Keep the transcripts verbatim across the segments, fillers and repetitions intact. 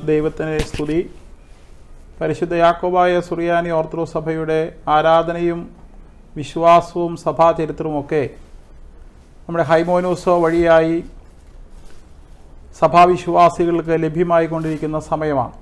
ദൈവത്തിൻ്റെ സ്തുതി. പരിശുദ്ധ യാക്കോബായ സുറിയാനി ഓർത്തഡോക്സ് സഭയുടെ ആരാധനയും വിശ്വാസവും സഭാചരിത്രവുമൊക്കെ നമ്മുടെ ഹൈമോനൂസോ വഴിയായി സഭാവിശ്വാസികൾക്ക് ലഭ്യമായി കൊണ്ടിരിക്കുന്ന സമയമാണ്.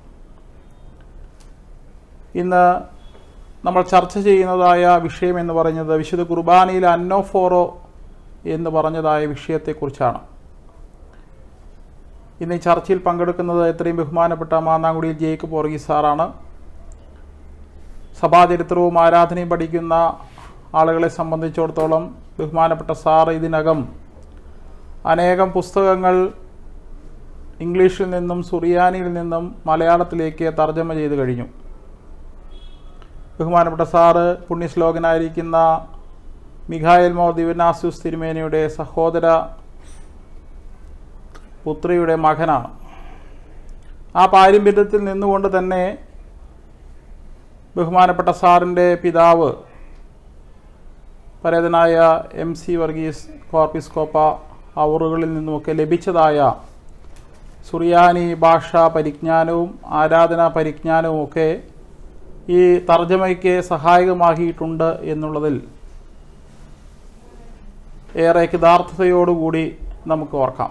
ഇന്ന് നമ്മൾ ചർച്ച ചെയ്യുന്നതായ വിഷയം എന്ന് പറയുന്നത് വിശുദ്ധ കുർബാനയിൽ അന്നോഫോറോ എന്ന് പറഞ്ഞതായ വിഷയത്തെക്കുറിച്ചാണ്. ഇന്ന് ഈ ചർച്ചയിൽ പങ്കെടുക്കുന്നത് എത്രയും ബഹുമാനപ്പെട്ട മാന്നാംകുടിയിൽ ജേക്കബ് വർഗീസ് സാറാണ്. സഭാചരിത്രവും ആരാധനയും പഠിക്കുന്ന ആളുകളെ സംബന്ധിച്ചിടത്തോളം ബഹുമാനപ്പെട്ട സാർ ഇതിനകം അനേകം പുസ്തകങ്ങൾ ഇംഗ്ലീഷിൽ നിന്നും സുറിയാനിയിൽ നിന്നും മലയാളത്തിലേക്ക് തർജ്ജമ ചെയ്ത് കഴിഞ്ഞു. ബഹുമാനപ്പെട്ട സാറ് പുണ്യശ്ലോകനായിരിക്കുന്ന മിഖായേൽ മോർ ദിവനാസ്യൂസ് തിരുമേനിയുടെ സഹോദര പുത്രിയുടെ മകനാണ്. ആ പാരമ്പര്യത്തിൽ നിന്നുകൊണ്ട് തന്നെ ബഹുമാനപ്പെട്ട സാറിൻ്റെ പിതാവ് പരേതനായ എം സി വർഗീസ് കോർപ്പിസ്കോപ്പ അവറുകളിൽ നിന്നുമൊക്കെ ലഭിച്ചതായ സുറിയാനി ഭാഷാ പരിജ്ഞാനവും ആരാധനാ പരിജ്ഞാനവും ഒക്കെ ഈ തർജ്ജമയ്ക്ക് സഹായകമാക്കിയിട്ടുണ്ട് എന്നുള്ളതിൽ ഏറെ യഥാർത്ഥതയോടുകൂടി നമുക്ക് ഓർക്കാം.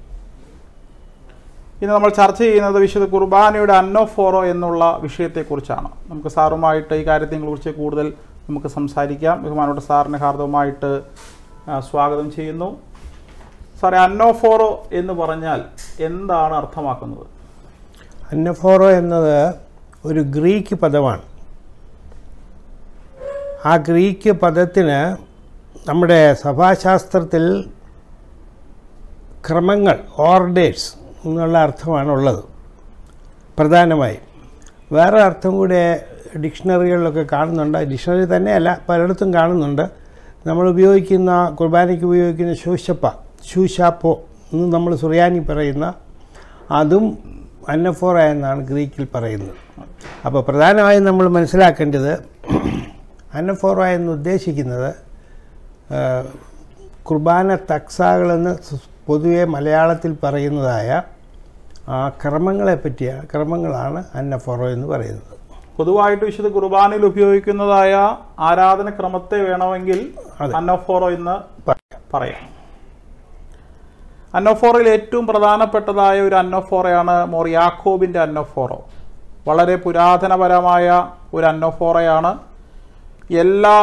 ഇന്ന് നമ്മൾ ചർച്ച ചെയ്യുന്നത് വിശുദ്ധ കുർബാനയുടെ അന്നോഫോറോ എന്നുള്ള വിഷയത്തെക്കുറിച്ചാണ്. നമുക്ക് സാറുമായിട്ട് ഈ കാര്യത്തെക്കുറിച്ച് കൂടുതൽ നമുക്ക് സംസാരിക്കാം. ബഹുമാനപ്പെട്ട സാറിനെ ഹാർദവമായിട്ട് സ്വാഗതം ചെയ്യുന്നു. സാറേ, അന്നോഫോറോ എന്ന് പറഞ്ഞാൽ എന്താണ് അർത്ഥമാക്കുന്നത്? അന്നോഫോറോ എന്നത് ഒരു ഗ്രീക്ക് പദമാണ്. ആ ഗ്രീക്ക് പദത്തിന് നമ്മുടെ സഭാശാസ്ത്രത്തിൽ ക്രമങ്ങൾ, ഓർഡേഴ്സ് എന്നുള്ള അർത്ഥമാണുള്ളത് പ്രധാനമായും. വേറെ അർത്ഥം കൂടെ ഡിക്ഷണറികളിലൊക്കെ കാണുന്നുണ്ട്. ഡിക്ഷണറി തന്നെയല്ല, പലയിടത്തും കാണുന്നുണ്ട്. നമ്മൾ ഉപയോഗിക്കുന്ന കുർബാനയ്ക്ക് ഉപയോഗിക്കുന്ന ശൂശപ്പ, ശൂശാപ്പോ എന്ന് നമ്മൾ സുറിയാനി പറയുന്ന അതും അന്നഫോറ എന്നാണ് ഗ്രീക്കിൽ പറയുന്നത്. അപ്പോൾ പ്രധാനമായും നമ്മൾ മനസ്സിലാക്കേണ്ടത് അന്നഫോറ എന്ന് ഉദ്ദേശിക്കുന്നത് കുർബാന തക്സാകളെന്ന് പൊതുവെ മലയാളത്തിൽ പറയുന്നതായ ആ ക്രമങ്ങളെ പറ്റിയ ക്രമങ്ങളാണ് അന്നഫോറോ എന്ന് പറയുന്നത്. പൊതുവായിട്ട് വിശുദ്ധ കുർബാനയിൽ ഉപയോഗിക്കുന്നതായ ആരാധന ക്രമത്തെ വേണമെങ്കിൽ അന്നോഫോറോ എന്ന് പറയാം. അന്നോഫോറയിൽ ഏറ്റവും പ്രധാനപ്പെട്ടതായ ഒരു അന്നോഫോറയാണ് മോർ യാക്കോബിൻ്റെ അന്നോഫോറോ. വളരെ പുരാതനപരമായ ഒരു അന്നോഫോറയാണ്. എല്ലാ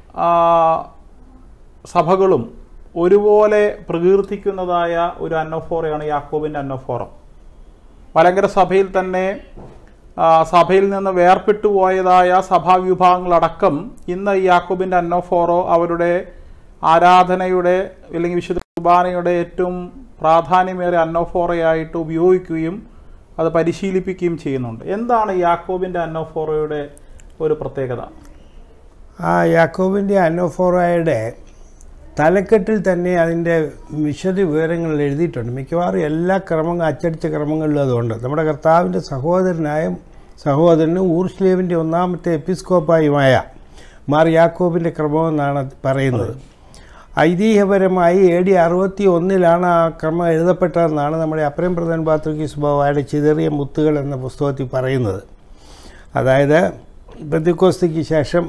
സഭകളും ഒരുപോലെ പ്രകീർത്തിക്കുന്നതായ ഒരു അന്നോഫോറയാണ് യാക്കോബിൻ്റെ അന്നോഫോറോ. മലങ്കര സഭയിൽ തന്നെ സഭയിൽ നിന്ന് വേർപെട്ടു പോയതായ സഭാവിഭാഗങ്ങളടക്കം ഇന്ന് ഈ യാക്കോബിൻ്റെ അന്നോഫോറോ അവരുടെ ആരാധനയുടെ അല്ലെങ്കിൽ വിശുദ്ധ കുർബാനയുടെ ഏറ്റവും പ്രാധാന്യമേറിയ അന്നോഫോറയായിട്ട് ഉപയോഗിക്കുകയും അത് പരിശീലിപ്പിക്കുകയും ചെയ്യുന്നുണ്ട്. എന്താണ് യാക്കോബിൻ്റെ അന്നോഫോറയുടെ ഒരു പ്രത്യേകത? ആ യാക്കോബിൻ്റെ അന്നോഫോറയുടെ തലക്കെട്ടിൽ തന്നെ അതിൻ്റെ വിശദ വിവരങ്ങൾ എഴുതിയിട്ടുണ്ട്. മിക്കവാറും എല്ലാ ക്രമങ്ങൾ അച്ചടിച്ച ക്രമങ്ങളിലും അതുകൊണ്ട്. നമ്മുടെ കർത്താവിൻ്റെ സഹോദരനായ സഹോദരനും ഊർശ്ലേവിൻ്റെ ഒന്നാമത്തെ എപ്പിസ്കോപ്പായുമായ മാർ യാക്കോബിൻ്റെ ക്രമമെന്നാണ് പറയുന്നത്. ഐതിഹ്യപരമായി എ ഡി അറുപത്തി ഒന്നിലാണ് ആ ക്രമം എഴുതപ്പെട്ടതെന്നാണ് നമ്മുടെ അപ്രേം പ്രധാൻ പാത്രികീസ് ബാവയുടെ ചിതറിയ മുത്തുകൾ എന്ന പുസ്തകത്തിൽ പറയുന്നത്. അതായത് പെന്തക്കോസ്തിക്ക് ശേഷം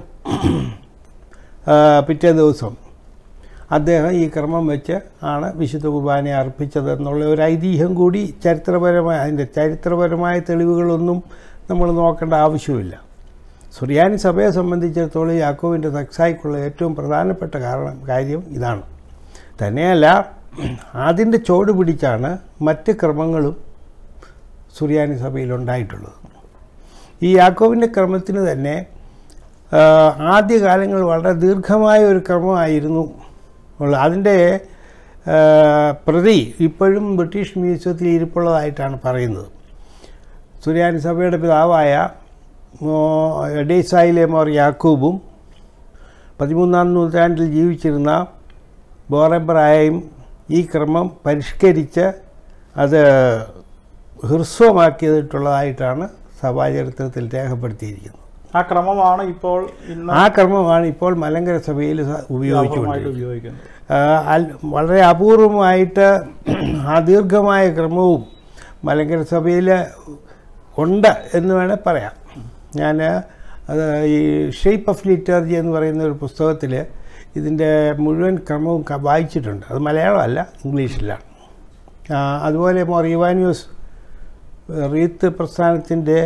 പിറ്റേ ദിവസം അദ്ദേഹം ഈ ക്രമം വെച്ച് ആണ് വിശുദ്ധ കുർബാനയെ അർപ്പിച്ചതെന്നുള്ള ഒരു ഐതിഹ്യം കൂടി ചരിത്രപരമായ അതിൻ്റെ ചരിത്രപരമായ തെളിവുകളൊന്നും നമ്മൾ നോക്കേണ്ട ആവശ്യമില്ല. സുറിയാനി സഭയെ സംബന്ധിച്ചിടത്തോളം യാക്കോബിൻ്റെ തക്സായ്ക്കുള്ള ഏറ്റവും പ്രധാനപ്പെട്ട കാരണം കാര്യം ഇതാണ്. തന്നെയല്ല, അതിൻ്റെ ചോട് പിടിച്ചാണ് മറ്റ് ക്രമങ്ങളും സുറിയാനി സഭയിലുണ്ടായിട്ടുള്ളത്. ഈ യാക്കോബിൻ്റെ ക്രമത്തിന് തന്നെ ആദ്യകാലങ്ങൾ വളരെ ദീർഘമായ ഒരു ക്രമമായിരുന്നു ഉള്ളത്. അതിൻ്റെ പ്രതി ഇപ്പോഴും ബ്രിട്ടീഷ് മ്യൂസിയത്തിൽ ഇരിപ്പുള്ളതായിട്ടാണ് പറയുന്നത്. സുറിയാനി സഭയുടെ പിതാവായ എഡേസായിലെ മോർ യാക്കൂബും പതിമൂന്നാം നൂറ്റാണ്ടിൽ ജീവിച്ചിരുന്ന ബോറബ്രായയും ഈ ക്രമം പരിഷ്കരിച്ച് അത് ഹ്രസ്വമാക്കിയിട്ടുള്ളതായിട്ടാണ് സഭാചരിത്രത്തിൽ രേഖപ്പെടുത്തിയിരിക്കുന്നത്. ആ ക്രമമാണ് ഇപ്പോൾ ആ ക്രമമാണ് ഇപ്പോൾ മലങ്കര സഭയിൽ ഉപയോഗിച്ചുകൊണ്ടിരിക്കുന്നത്. വളരെ അപൂർവമായിട്ട് ആ ദീർഘമായ ക്രമവും മലങ്കര സഭയിൽ ഉണ്ട് എന്ന് വേണേൽ പറയാം. ഞാൻ അത് ഈ ഷേപ്പ് ഓഫ് ലിറ്റർജി എന്ന് പറയുന്ന ഒരു പുസ്തകത്തിൽ ഇതിൻ്റെ മുഴുവൻ ക്രമവും വായിച്ചിട്ടുണ്ട്. അത് മലയാളമല്ല, ഇംഗ്ലീഷിലാണ്. അതുപോലെ മോർ ഇവാനിയോസ് റീത്ത് പ്രസ്ഥാനത്തിൻ്റെ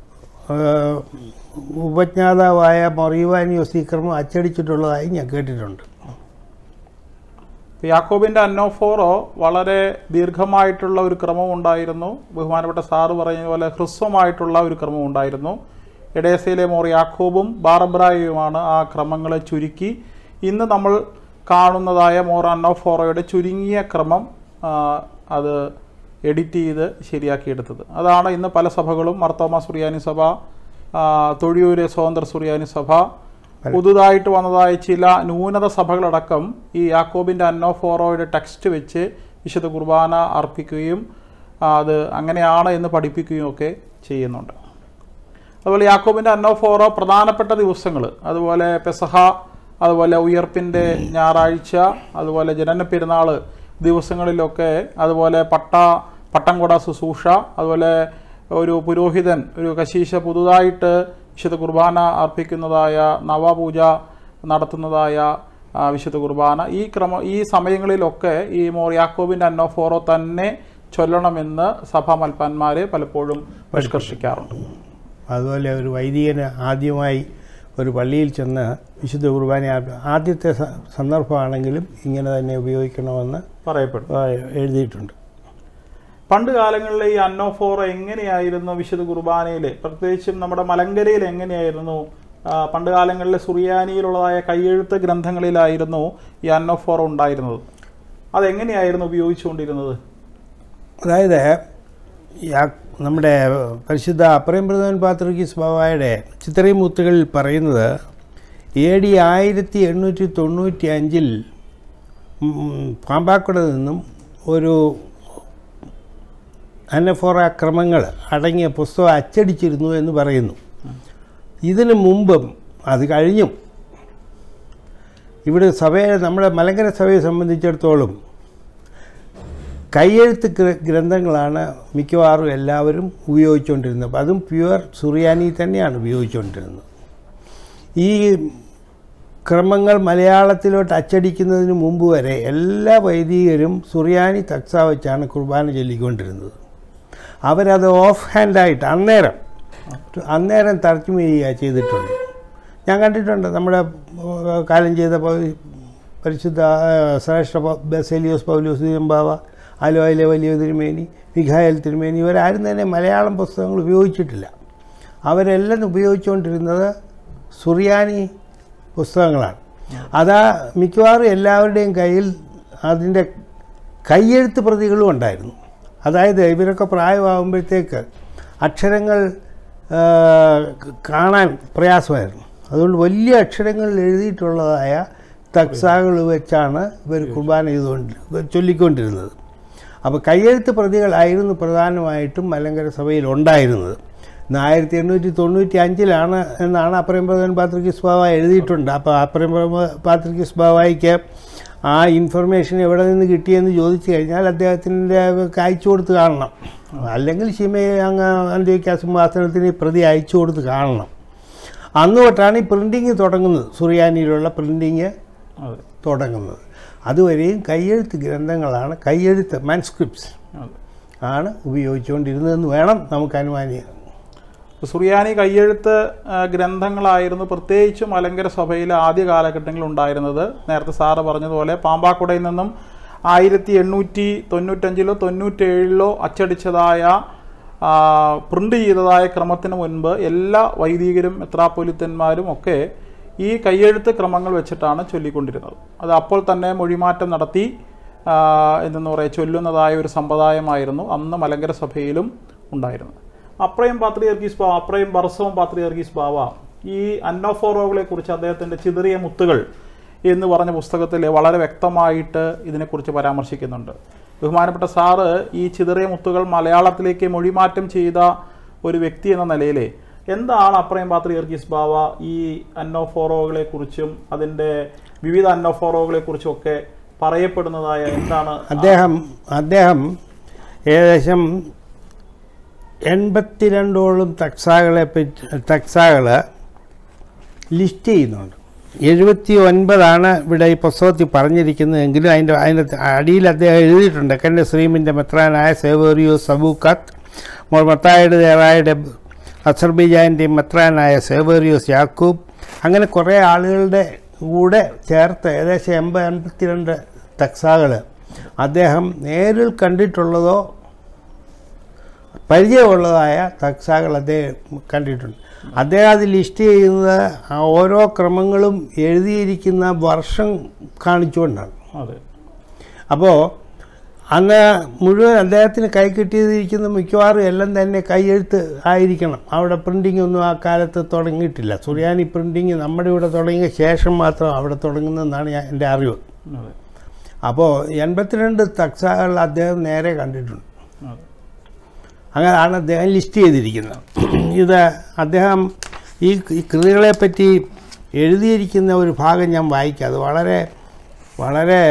ഉപജ്ഞാതാവായ മോർ ഇവാനിയോസ് ഈ ക്രമം അച്ചടിച്ചിട്ടുള്ളതായി ഞാൻ കേട്ടിട്ടുണ്ട്. യാക്കോബിൻ്റെ അന്നോഫോറോ വളരെ ദീർഘമായിട്ടുള്ള ഒരു ക്രമം ഉണ്ടായിരുന്നു. ബഹുമാനപ്പെട്ട സാറ് പറഞ്ഞ പോലെ ഹ്രസ്വമായിട്ടുള്ള ഒരു ക്രമം ഉണ്ടായിരുന്നു. എഡേസയിലെ മോർ യാക്കോബും ബാർബ്രായുമാണ് ആ ക്രമങ്ങളെ ചുരുക്കി ഇന്ന് നമ്മൾ കാണുന്നതായ മോർ അന്നോഫോറോയുടെ ചുരുങ്ങിയ ക്രമം അത് എഡിറ്റ് ചെയ്ത് ശരിയാക്കിയെടുത്തത്. അതാണ് ഇന്ന് പല സഭകളും മർത്തോമാ സുറിയാനി സഭ, തൊഴിയൂര് സ്വതന്ത്ര സുറിയാനി സഭ, പുതുതായിട്ട് വന്നതായ ചില ന്യൂനത സഭകളടക്കം ഈ യാക്കോബിൻ്റെ അന്നോഫോറോയുടെ ടെക്സ്റ്റ് വെച്ച് വിശുദ്ധ കുർബാന അർപ്പിക്കുകയും അത് അങ്ങനെയാണ് എന്ന് പഠിപ്പിക്കുകയും ഒക്കെ ചെയ്യുന്നുണ്ട്. അതുപോലെ യാക്കോബിൻ്റെ അന്നോഫോറോ പ്രധാനപ്പെട്ട ദിവസങ്ങൾ, അതുപോലെ പെസഹ, അതുപോലെ ഉയർപ്പിൻ്റെ ഞായറാഴ്ച, അതുപോലെ ജനന പെരുന്നാൾ ദിവസങ്ങളിലൊക്കെ, അതുപോലെ പട്ട പട്ടം കൊട ശുശ്രൂഷ, അതുപോലെ ഒരു പുരോഹിതൻ, ഒരു കശീശ പുതുതായിട്ട് വിശുദ്ധ കുർബാന അർപ്പിക്കുന്നതായ നവപൂജ നടത്തുന്നതായ വിശുദ്ധ കുർബാന, ഈ ക്രമ ഈ സമയങ്ങളിലൊക്കെ ഈ മോർ യാക്കോബിൻ്റെ അന്നോഫോറോ തന്നെ ചൊല്ലണമെന്ന് സഭാമൽപ്പാന്മാർ പലപ്പോഴും നിഷ്കർഷിക്കാറുണ്ട്. അതുപോലെ ഒരു വൈദികന് ആദ്യമായി ഒരു പള്ളിയിൽ ചെന്ന് വിശുദ്ധ കുർബാന ആദ്യത്തെ സന്ദർഭമാണെങ്കിലും ഇങ്ങനെ തന്നെ ഉപയോഗിക്കണമെന്ന് പറയപ്പെടും, എഴുതിയിട്ടുണ്ട്. പണ്ട് കാലങ്ങളിലെ ഈ അന്നോഫോറോ എങ്ങനെയായിരുന്നു വിശുദ്ധ കുർബാനയിൽ, പ്രത്യേകിച്ചും നമ്മുടെ മലങ്കരയിൽ എങ്ങനെയായിരുന്നു? പണ്ട് കാലങ്ങളിലെ സുറിയാനിയിലുള്ളതായ കയ്യെഴുത്ത് ഗ്രന്ഥങ്ങളിലായിരുന്നു ഈ അന്നോഫോറോ ഉണ്ടായിരുന്നത്. അതെങ്ങനെയായിരുന്നു ഉപയോഗിച്ചുകൊണ്ടിരുന്നത്? അതായത് നമ്മുടെ പരിശുദ്ധ അപ്രേംപ്രധാൻ പാത്രികീസ് ബാവായുടെ ചിത്രമുത്തുകളിൽ പറയുന്നത് എ ഡി ആയിരത്തി എണ്ണൂറ്റി തൊണ്ണൂറ്റി അഞ്ചിൽ പാമ്പാക്കുട നിന്നും ഒരു അന്നഫോറ ക്രമങ്ങൾ അടങ്ങിയ പുസ്തകം അച്ചടിച്ചിരുന്നു എന്ന് പറയുന്നു. ഇതിനു മുമ്പും അത് കഴിഞ്ഞും ഇവിടെ സഭയെ, നമ്മുടെ മലങ്കര സഭയെ സംബന്ധിച്ചിടത്തോളം കയ്യെഴുത്ത് ഗ്രന്ഥങ്ങളാണ് മിക്കവാറും എല്ലാവരും ഉപയോഗിച്ചുകൊണ്ടിരുന്നത്. അതും പ്യുവർ സുറിയാനി തന്നെയാണ് ഉപയോഗിച്ചുകൊണ്ടിരുന്നത്. ഈ ക്രമങ്ങൾ മലയാളത്തിലോട്ട് അച്ചടിക്കുന്നതിന് മുമ്പ് വരെ എല്ലാ വൈദികരും സുറിയാനി തക്സ വെച്ചാണ് കുർബാന ചൊല്ലിക്കൊണ്ടിരുന്നത്. അവരത് ഓഫ് ഹാൻഡായിട്ട് അന്നേരം അന്നേരം തർജ്ജമ ചെയ്യുക ചെയ്തിട്ടുണ്ട്. ഞാൻ കണ്ടിട്ടുണ്ട്. നമ്മുടെ കാലം ചെയ്ത പരിശുദ്ധ ശ്രേഷ്ഠ ബസേലിയോസ് പൗലോസ് തിരുമ്പാവ, ആലുവയിലെ വലിയ തിരുമേനി, മിഖായേൽ തിരുമേനി, ഇവരാരും തന്നെ മലയാളം പുസ്തകങ്ങൾ ഉപയോഗിച്ചിട്ടില്ല. അവരെല്ലാം ഉപയോഗിച്ചുകൊണ്ടിരുന്നത് സുറിയാനി പുസ്തകങ്ങളാണ്. അതാ മിക്കവാറും എല്ലാവരുടെയും കയ്യിൽ അതിൻ്റെ കയ്യെഴുത്ത് പ്രതികളും ഉണ്ടായിരുന്നു. അതായത് ഇവരൊക്കെ പ്രായമാകുമ്പോഴത്തേക്ക് അക്ഷരങ്ങൾ കാണാൻ പ്രയാസമായിരുന്നു. അതുകൊണ്ട് വലിയ അക്ഷരങ്ങളിൽ എഴുതിയിട്ടുള്ളതായ തക്സാകൾ വെച്ചാണ് ഇവർ കുർബാന ചെയ്തുകൊണ്ട് ചൊല്ലിക്കൊണ്ടിരുന്നത്. അപ്പോൾ കയ്യെഴുത്ത് പ്രതികളായിരുന്നു പ്രധാനമായിട്ടും മലങ്കര സഭയിൽ ഉണ്ടായിരുന്നത്. ആയിരത്തി എണ്ണൂറ്റി തൊണ്ണൂറ്റി അഞ്ചിലാണ് എന്നാണ് അപ്രേംപ്രധാൻ പാത്രികീസ് ബാവ എഴുതിയിട്ടുണ്ട്. അപ്പോൾ അപ്രേംപ്രധാൻ പാത്രികീസ് ബാവയ്ക്ക് ആ ഇൻഫർമേഷൻ എവിടെ നിന്ന് കിട്ടിയെന്ന് ചോദിച്ചു കഴിഞ്ഞാൽ അദ്ദേഹത്തിൻ്റെ അയച്ചു കൊടുത്ത് കാണണം, അല്ലെങ്കിൽ ശിമയെ അങ്ങ് അന്ത്യോക്യ സിംഹാസനത്തിന് പ്രതി അയച്ചു കൊടുത്ത് കാണണം. അന്ന് തൊട്ടാണ് ഈ പ്രിൻറ്റിങ് തുടങ്ങുന്നത്, സുറിയാനിയിലുള്ള പ്രിൻറ്റിങ് തുടങ്ങുന്നത്. അതുവരെയും കയ്യെഴുത്ത് ഗ്രന്ഥങ്ങളാണ്, കയ്യെഴുത്ത് മാൻസ്ക്രിപ്റ്റ്സ് ആണ് ഉപയോഗിച്ചുകൊണ്ടിരുന്നതെന്ന് വേണം നമുക്ക് അനുമാനിക്കാം. സുറിയാനി കയ്യെഴുത്ത് ഗ്രന്ഥങ്ങളായിരുന്നു പ്രത്യേകിച്ചും മലങ്കര സഭയിലെ ആദ്യ കാലഘട്ടങ്ങളിൽ ഉണ്ടായിരുന്നത്. നേരത്തെ സാറ് പറഞ്ഞതുപോലെ പാമ്പാക്കുടയിൽ നിന്നും ആയിരത്തി എണ്ണൂറ്റി തൊണ്ണൂറ്റഞ്ചിലോ തൊണ്ണൂറ്റേഴിലോ അച്ചടിച്ചതായ പ്രിൻ്റ് ചെയ്തതായ ക്രമത്തിന് മുൻപ് എല്ലാ വൈദികരും മെത്രാപ്പൊലിത്തന്മാരും ഒക്കെ ഈ കയ്യെഴുത്ത് ക്രമങ്ങൾ വെച്ചിട്ടാണ് ചൊല്ലിക്കൊണ്ടിരുന്നത്. അത് അപ്പോൾ തന്നെ മൊഴിമാറ്റം നടത്തി എന്തെന്ന് പറയുക ചൊല്ലുന്നതായ ഒരു സമ്പ്രദായമായിരുന്നു അന്ന് മലങ്കര സഭയിലും ഉണ്ടായിരുന്നത്. അപ്രയം പാത്രിയർക്കീസ് ബാവ, അപ്രയം ബർസവും പാത്രിയർക്കീസ് ബാവ ഈ അന്നോഫോറോകളെ കുറിച്ച് അദ്ദേഹത്തിൻ്റെ ചിതറിയ മുത്തുകൾ എന്ന് പറഞ്ഞ പുസ്തകത്തിൽ വളരെ വ്യക്തമായിട്ട് ഇതിനെക്കുറിച്ച് പരാമർശിക്കുന്നുണ്ട്. ബഹുമാനപ്പെട്ട സാറ് ഈ ചിതറിയ മുത്തുകൾ മലയാളത്തിലേക്ക് മൊഴിമാറ്റം ചെയ്ത ഒരു വ്യക്തി എന്ന നിലയിൽ എന്താണ് അപ്രയം പാത്രിയർക്കീസ് ബാവ ഈ അന്നോഫോറോകളെ കുറിച്ചും അതിൻ്റെ വിവിധ അന്നോഫോറോകളെ കുറിച്ചും ഒക്കെ പറയപ്പെടുന്നതായ എന്താണ്? അദ്ദേഹം അദ്ദേഹം ഏകദേശം എൺപത്തിരണ്ടോളം തക്സാകളെ പറ്റി തക്സാകൾ ലിസ്റ്റ് ചെയ്യുന്നുണ്ട്. എഴുപത്തി ഒൻപതാണ് ഇവിടെ ഈ പുസ്തകത്തിൽ പറഞ്ഞിരിക്കുന്നതെങ്കിലും അതിൻ്റെ അതിൻ്റെ അടിയിൽ അദ്ദേഹം എഴുതിയിട്ടുണ്ട്. കൻ്റെ ശ്രീമിൻ്റെ മെത്രാനായ സേവേറിയോ സബൂക്കത്ത്, മൊത്തായുടെ ദേറായുടെ അസർബൈജാൻ്റെയും മെത്രാനായ സേവേറിയോസ് യാക്കൂബ്, അങ്ങനെ കുറേ ആളുകളുടെ കൂടെ ചേർത്ത് ഏകദേശം എൺപത് എൺപത്തിരണ്ട് തക്സാകൾ അദ്ദേഹം നേരിൽ കണ്ടിട്ടുള്ളതോ പരിചയമുള്ളതായ തക്സാകൾ അദ്ദേഹം കണ്ടിട്ടുണ്ട്. അദ്ദേഹം അത് ലിസ്റ്റ് ചെയ്യുന്നത് ഓരോ ക്രമങ്ങളും എഴുതിയിരിക്കുന്ന വർഷം കാണിച്ചുകൊണ്ടാണ്. അതെ. അപ്പോൾ അന്ന് മുഴുവൻ അദ്ദേഹത്തിന് കൈ കിട്ടിയിരിക്കുന്ന മിക്കവാറും എല്ലാം തന്നെ കൈയെഴുത്ത് ആയിരിക്കണം. അവിടെ പ്രിൻറ്റിംഗ് ഒന്നും ആ കാലത്ത് തുടങ്ങിയിട്ടില്ല. സുറിയാനി പ്രിൻറ്റിങ് നമ്മുടെ ഇവിടെ തുടങ്ങിയ ശേഷം മാത്രം അവിടെ തുടങ്ങുന്നതെന്നാണ് ഞാൻ എൻ്റെ അറിവ്. അപ്പോൾ എൺപത്തിരണ്ട് തക്സാകൾ അദ്ദേഹം നേരെ കണ്ടിട്ടുണ്ട്. അങ്ങനെയാണ് അദ്ദേഹം ലിസ്റ്റ് ചെയ്തിരിക്കുന്നത്. ഇത് അദ്ദേഹം ഈ കൃതികളെപ്പറ്റി എഴുതിയിരിക്കുന്ന ഒരു ഭാഗം ഞാൻ വായിക്കാം. അത് വളരെ വളരെ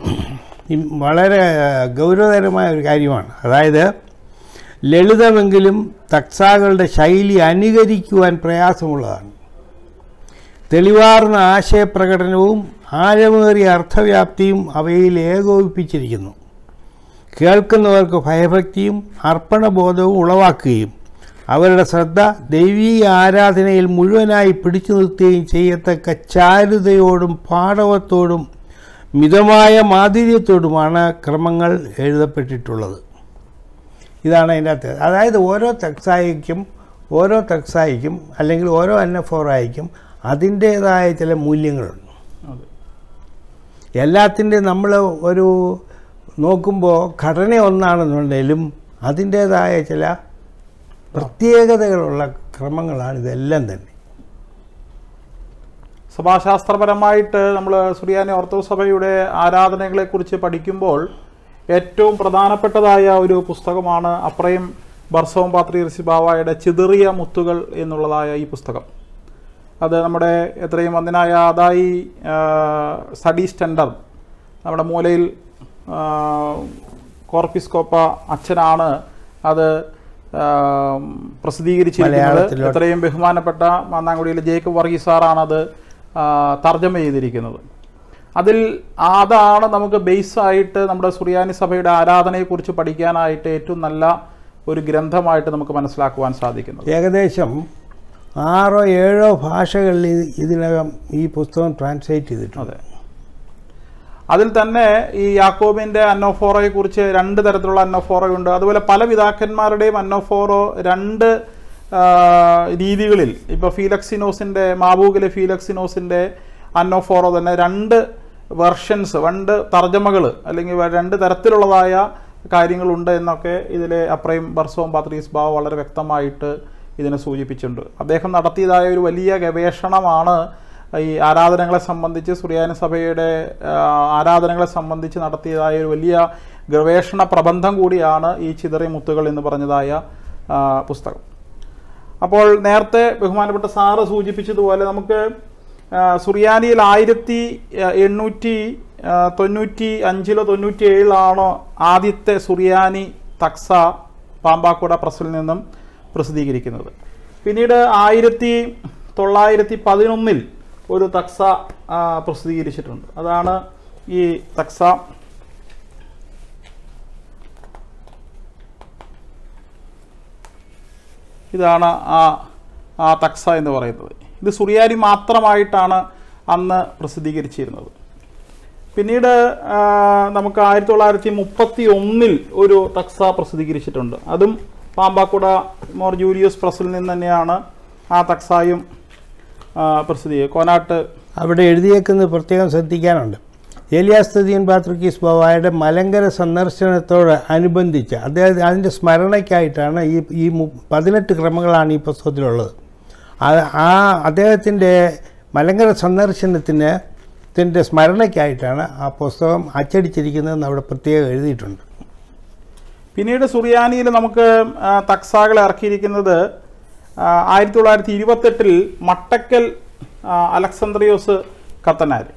വളരെ ഗൗരവതരമായ ഒരു കാര്യമാണ്. അതായത് ലളിതമെങ്കിലും തക്സാകളുടെ ശൈലി അനുകരിക്കുവാൻ പ്രയാസമുള്ളതാണ്. തെളിവാർന്ന ആശയപ്രകടനവും ആഴമേറിയ അർത്ഥവ്യാപ്തിയും അവയിൽ ഏകോപിപ്പിച്ചിരിക്കുന്നു. കേൾക്കുന്നവർക്ക് ഭയഭക്തിയും അർപ്പണബോധവും ഉളവാക്കുകയും അവരുടെ ശ്രദ്ധ ദൈവീയ ആരാധനയിൽ മുഴുവനായി പിടിച്ചു നിർത്തുകയും ചെയ്യത്തക്ക ചാരുതയോടും പാടവത്തോടും മിതമായ മാധുര്യത്തോടുമാണ് ക്രമങ്ങൾ എഴുതപ്പെട്ടിട്ടുള്ളത്. ഇതാണ് അതിൻ്റെ അകത്ത്. അതായത് ഓരോ തക്സായിക്കും ഓരോ തക്സായിക്കും അല്ലെങ്കിൽ ഓരോ അന്നഫോറായിക്കും അതിൻ്റേതായ ചില മൂല്യങ്ങളുണ്ട്. എല്ലാത്തിൻ്റെയും നമ്മൾ ഒരു നോക്കുമ്പോൾ ഘടന ഒന്നാണെന്നുണ്ടെങ്കിലും അതിൻ്റേതായ ചില പ്രത്യേകതകളുള്ള ക്രമങ്ങളാണ് ഇതെല്ലാം തന്നെ. സഭാശാസ്ത്രപരമായിട്ട് നമ്മൾ സുറിയാനി ഓർത്തഡോക്സ് സഭയുടെ ആരാധനകളെക്കുറിച്ച് പഠിക്കുമ്പോൾ ഏറ്റവും പ്രധാനപ്പെട്ടതായ ഒരു പുസ്തകമാണ് അപ്രയം ബർസോം പാത്രീർസി ബാവായുടെ ചിതറിയ മുത്തുകൾ എന്നുള്ളതായ ഈ പുസ്തകം. അത് നമ്മുടെ എത്രയും വന്ദനായ അതായി സ്റ്റഡി സ്റ്റെൻഡർ നമ്മുടെ മൂലയിൽ കോർപ്പിസ്കോപ്പ അച്ഛനാണ് അത് പ്രസിദ്ധീകരിച്ചിരിക്കുന്നത്. എത്രയും ബഹുമാനപ്പെട്ട മന്നാങ്കുടിയിലെ ജേക്കബ് വർഗീസ് സാറാണ് അത് തർജ്ജമ ചെയ്തിരിക്കുന്നത്. അതിൽ അതാണ് നമുക്ക് ബേസായിട്ട് നമ്മുടെ സുറിയാനി സഭയുടെ ആരാധനയെക്കുറിച്ച് പഠിക്കാനായിട്ട് ഏറ്റവും നല്ല ഒരു ഗ്രന്ഥമായിട്ട് നമുക്ക് മനസ്സിലാക്കുവാൻ സാധിക്കുന്നത്. ഏകദേശം ആറോ ഏഴോ ഭാഷകളിൽ ഇതിനകം ഈ പുസ്തകം ട്രാൻസ്ലേറ്റ് ചെയ്തിട്ടുണ്ട്. അതെ. അതിൽ തന്നെ ഈ യാക്കോബിൻ്റെ അന്നോഫോറയെ കുറിച്ച് രണ്ട് തരത്തിലുള്ള അന്നോഫോറയുണ്ട്. അതുപോലെ പല പിതാക്കന്മാരുടെയും അന്നോഫോറോ രണ്ട് രീതികളിൽ, ഇപ്പോൾ ഫീലക്സിനോസിൻ്റെ മാബൂഗിലെ ഫീലക്സിനോസിൻ്റെ അന്നോഫോറോ തന്നെ രണ്ട് വെർഷൻസ്, രണ്ട് തർജ്ജമകൾ അല്ലെങ്കിൽ രണ്ട് തരത്തിലുള്ളതായ കാര്യങ്ങളുണ്ട് എന്നൊക്കെ ഇതിലെ അപ്രയും ബർസോം പാത്രീസ് ബാവ വളരെ വ്യക്തമായിട്ട് ഇതിനെ സൂചിപ്പിച്ചിട്ടുണ്ട്. അദ്ദേഹം നടത്തിയതായ ഒരു വലിയ ഗവേഷണമാണ് ഈ ആരാധനകളെ സംബന്ധിച്ച്, സുറിയാനി സഭയുടെ ആരാധനകളെ സംബന്ധിച്ച് നടത്തിയതായ ഒരു വലിയ ഗവേഷണ പ്രബന്ധം കൂടിയാണ് ഈ ചിതറിയ മുത്തുകൾ എന്ന് പറഞ്ഞതായ പുസ്തകം. അപ്പോൾ നേരത്തെ ബഹുമാനപ്പെട്ട സാറ് സൂചിപ്പിച്ചതുപോലെ നമുക്ക് സുറിയാനിയിൽ ആയിരത്തി എണ്ണൂറ്റി തൊണ്ണൂറ്റി അഞ്ചിലോ തൊണ്ണൂറ്റി ഏഴിലാണോ ആദ്യത്തെ സുറിയാനി തക്സ പാമ്പാക്കുട പ്രസിൽ നിന്നും പ്രസിദ്ധീകരിക്കുന്നത്. പിന്നീട് ആയിരത്തി തൊള്ളായിരത്തി പതിനൊന്നിൽ ഒരു തക്സ പ്രസിദ്ധീകരിച്ചിട്ടുണ്ട്. അതാണ് ഈ തക്സ. ഇതാണ് ആ ആ തക്സ എന്ന് പറയുന്നത്. ഇത് സുറിയാനി മാത്രമായിട്ടാണ് അന്ന് പ്രസിദ്ധീകരിച്ചിരുന്നത്. പിന്നീട് നമുക്ക് ആയിരത്തി തൊള്ളായിരത്തി മുപ്പത്തി ഒന്നിൽ ഒരു തക്സ പ്രസിദ്ധീകരിച്ചിട്ടുണ്ട്. അതും പാമ്പാക്കുട മോർ ജൂലിയസ് പ്രസിൽ നിന്ന് തന്നെയാണ് ആ തക്സായും പ്രസിദ്ധീ കോനാട്ട് അവിടെ എഴുതിയേക്കുന്നത് പ്രത്യേകം ശ്രദ്ധിക്കാനുണ്ട്. ഏലിയാസ്തതിയൻ പാത്രിക്കീസ് ബാവായുടെ മലങ്കര സന്ദർശനത്തോട് അനുബന്ധിച്ച് അദ്ദേഹം അതിൻ്റെ സ്മരണയ്ക്കായിട്ടാണ് ഈ ഈ പതിനെട്ട് ക്രമങ്ങളാണ് ഈ പുസ്തകത്തിലുള്ളത്. ആ അദ്ദേഹത്തിൻ്റെ മലങ്കര സന്ദർശനത്തിന് ത്തിൻ്റെ സ്മരണയ്ക്കായിട്ടാണ് ആ പുസ്തകം അച്ചടിച്ചിരിക്കുന്നതെന്ന് അവിടെ പ്രത്യേകം എഴുതിയിട്ടുണ്ട്. പിന്നീട് സുറിയാനിയിൽ നമുക്ക് തക്സാകൾ ഇറക്കിയിരിക്കുന്നത് ആയിരത്തി തൊള്ളായിരത്തി ഇരുപത്തെട്ടിൽ മട്ടക്കൽ അലക്സാന്ദ്രിയോസ് കത്തനാർ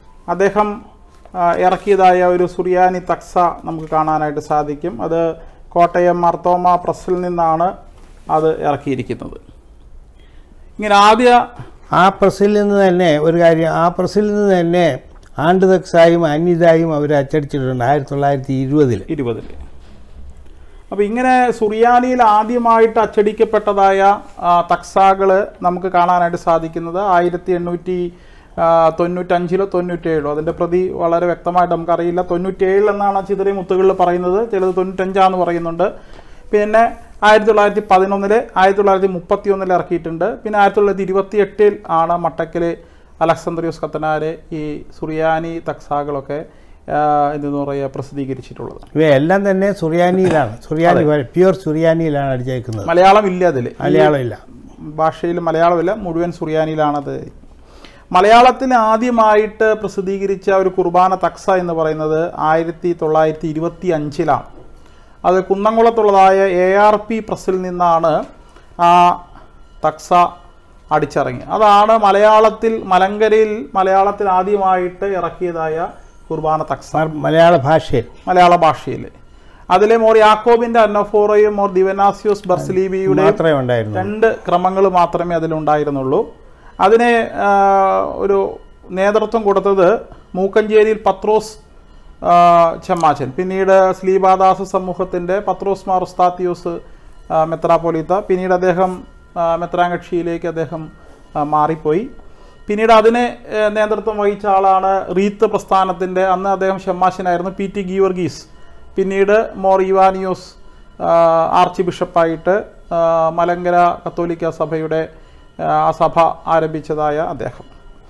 അദ്ദേഹം ഇറക്കിയതായ ഒരു സുറിയാനി തക്സ നമുക്ക് കാണാനായിട്ട് സാധിക്കും. അത് കോട്ടയം മാർത്തോമ പ്രസ്സിൽ നിന്നാണ് അത് ഇറക്കിയിരിക്കുന്നത്. ഇങ്ങനെ ആദ്യ ആ പ്രസ്സിൽ നിന്ന് തന്നെ ഒരു കാര്യം, ആ പ്രസ്സിൽ നിന്ന് തന്നെ ആണ്ട് തക്സായും അന്യതായും അവർ അച്ചടിച്ചിട്ടുണ്ട് ആയിരത്തി തൊള്ളായിരത്തി ഇരുപതിൽ ഇരുപതിൽ അപ്പോൾ ഇങ്ങനെ സുറിയാനിയിൽ ആദ്യമായിട്ട് അച്ചടിക്കപ്പെട്ടതായ തക്സാകൾ നമുക്ക് കാണാനായിട്ട് സാധിക്കുന്നത് ആയിരത്തി എണ്ണൂറ്റി തൊണ്ണൂറ്റഞ്ചിലോ തൊണ്ണൂറ്റേഴിലോ, അതിൻ്റെ പ്രതി വളരെ വ്യക്തമായിട്ട് നമുക്കറിയില്ല. തൊണ്ണൂറ്റേഴിൽ എന്നാണ് ചിതറിയ മുത്തുകളിൽ പറയുന്നത്, ചിലത് തൊണ്ണൂറ്റഞ്ചാന്ന് പറയുന്നുണ്ട്. പിന്നെ ആയിരത്തി തൊള്ളായിരത്തി പതിനൊന്നില് ആയിരത്തി തൊള്ളായിരത്തി മുപ്പത്തി ഒന്നിൽ ഇറക്കിയിട്ടുണ്ട്. പിന്നെ ആയിരത്തി തൊള്ളായിരത്തി ഇരുപത്തി എട്ടിൽ ആണ് മട്ടക്കൽ അലക്സാന്ദ്രിയോസ് കത്തനാര് ഈ സുറിയാനി തക്സാകളൊക്കെ എന്തെന്ന് പറയുക പ്രസിദ്ധീകരിച്ചിട്ടുള്ളത്. ഇവയെല്ലാം തന്നെ സുറിയാനിയിലാണ്, സുറിയാനി പ്യൂർ സുറിയാനിയിലാണ് അടിച്ചേക്കുന്നത്. മലയാളം ഇല്ല, അതിൽ മലയാളം ഇല്ല, ഭാഷയിൽ മലയാളമില്ല, മുഴുവൻ സുറിയാനിയിലാണത്. മലയാളത്തിൽ ആദ്യമായിട്ട് പ്രസിദ്ധീകരിച്ച ഒരു കുർബാന തക്സ എന്ന് പറയുന്നത് ആയിരത്തി തൊള്ളായിരത്തി ഇരുപത്തി അഞ്ചിലാണ്. അത് കുന്നംകുളത്തുള്ളതായ എ ആർ പി പ്രസ്സിൽ നിന്നാണ് ആ തക്സ അടിച്ചിറങ്ങി. അതാണ് മലയാളത്തിൽ മലങ്കരയിൽ മലയാളത്തിൽ ആദ്യമായിട്ട് ഇറക്കിയതായ കുർബാന തക്സ മലയാള ഭാഷയിൽ മലയാള ഭാഷയിൽ അതിലെ മോർ യാക്കോബിന്റെ അന്നഫോറയും മോർ ദിവനാസിയോസ് ബർസ്ലീബിയുടെ രണ്ട് ക്രമങ്ങൾ മാത്രമേ അതിലുണ്ടായിരുന്നുള്ളൂ. അതിനെ ഒരു നേതൃത്വം കൊടുത്തത് മൂക്കഞ്ചേരിയിൽ പത്രോസ് ചെമ്മാച്ചൻ, പിന്നീട് സ്ലീബാദാസ സമൂഹത്തിൻ്റെ പത്രോസ് മാർ ഉസ്താത്തിയോസ് മെത്രാപ്പൊലീത്ത, പിന്നീട് അദ്ദേഹം മെത്രാങ്കക്ഷിയിലേക്ക് അദ്ദേഹം മാറിപ്പോയി. പിന്നീട് അതിന് നേതൃത്വം വഹിച്ച ആളാണ് റീത്ത് പ്രസ്ഥാനത്തിൻ്റെ, അന്ന് അദ്ദേഹം ഷമ്മാശനായിരുന്നു, പി ടി ഗീവർഗീസ്. പിന്നീട് മോർ ഇവാനിയോസ് ആർച്ച് ബിഷപ്പായിട്ട് മലങ്കര കത്തോലിക്ക സഭയുടെ ആ സഭ ആരംഭിച്ചതായ അദ്ദേഹം.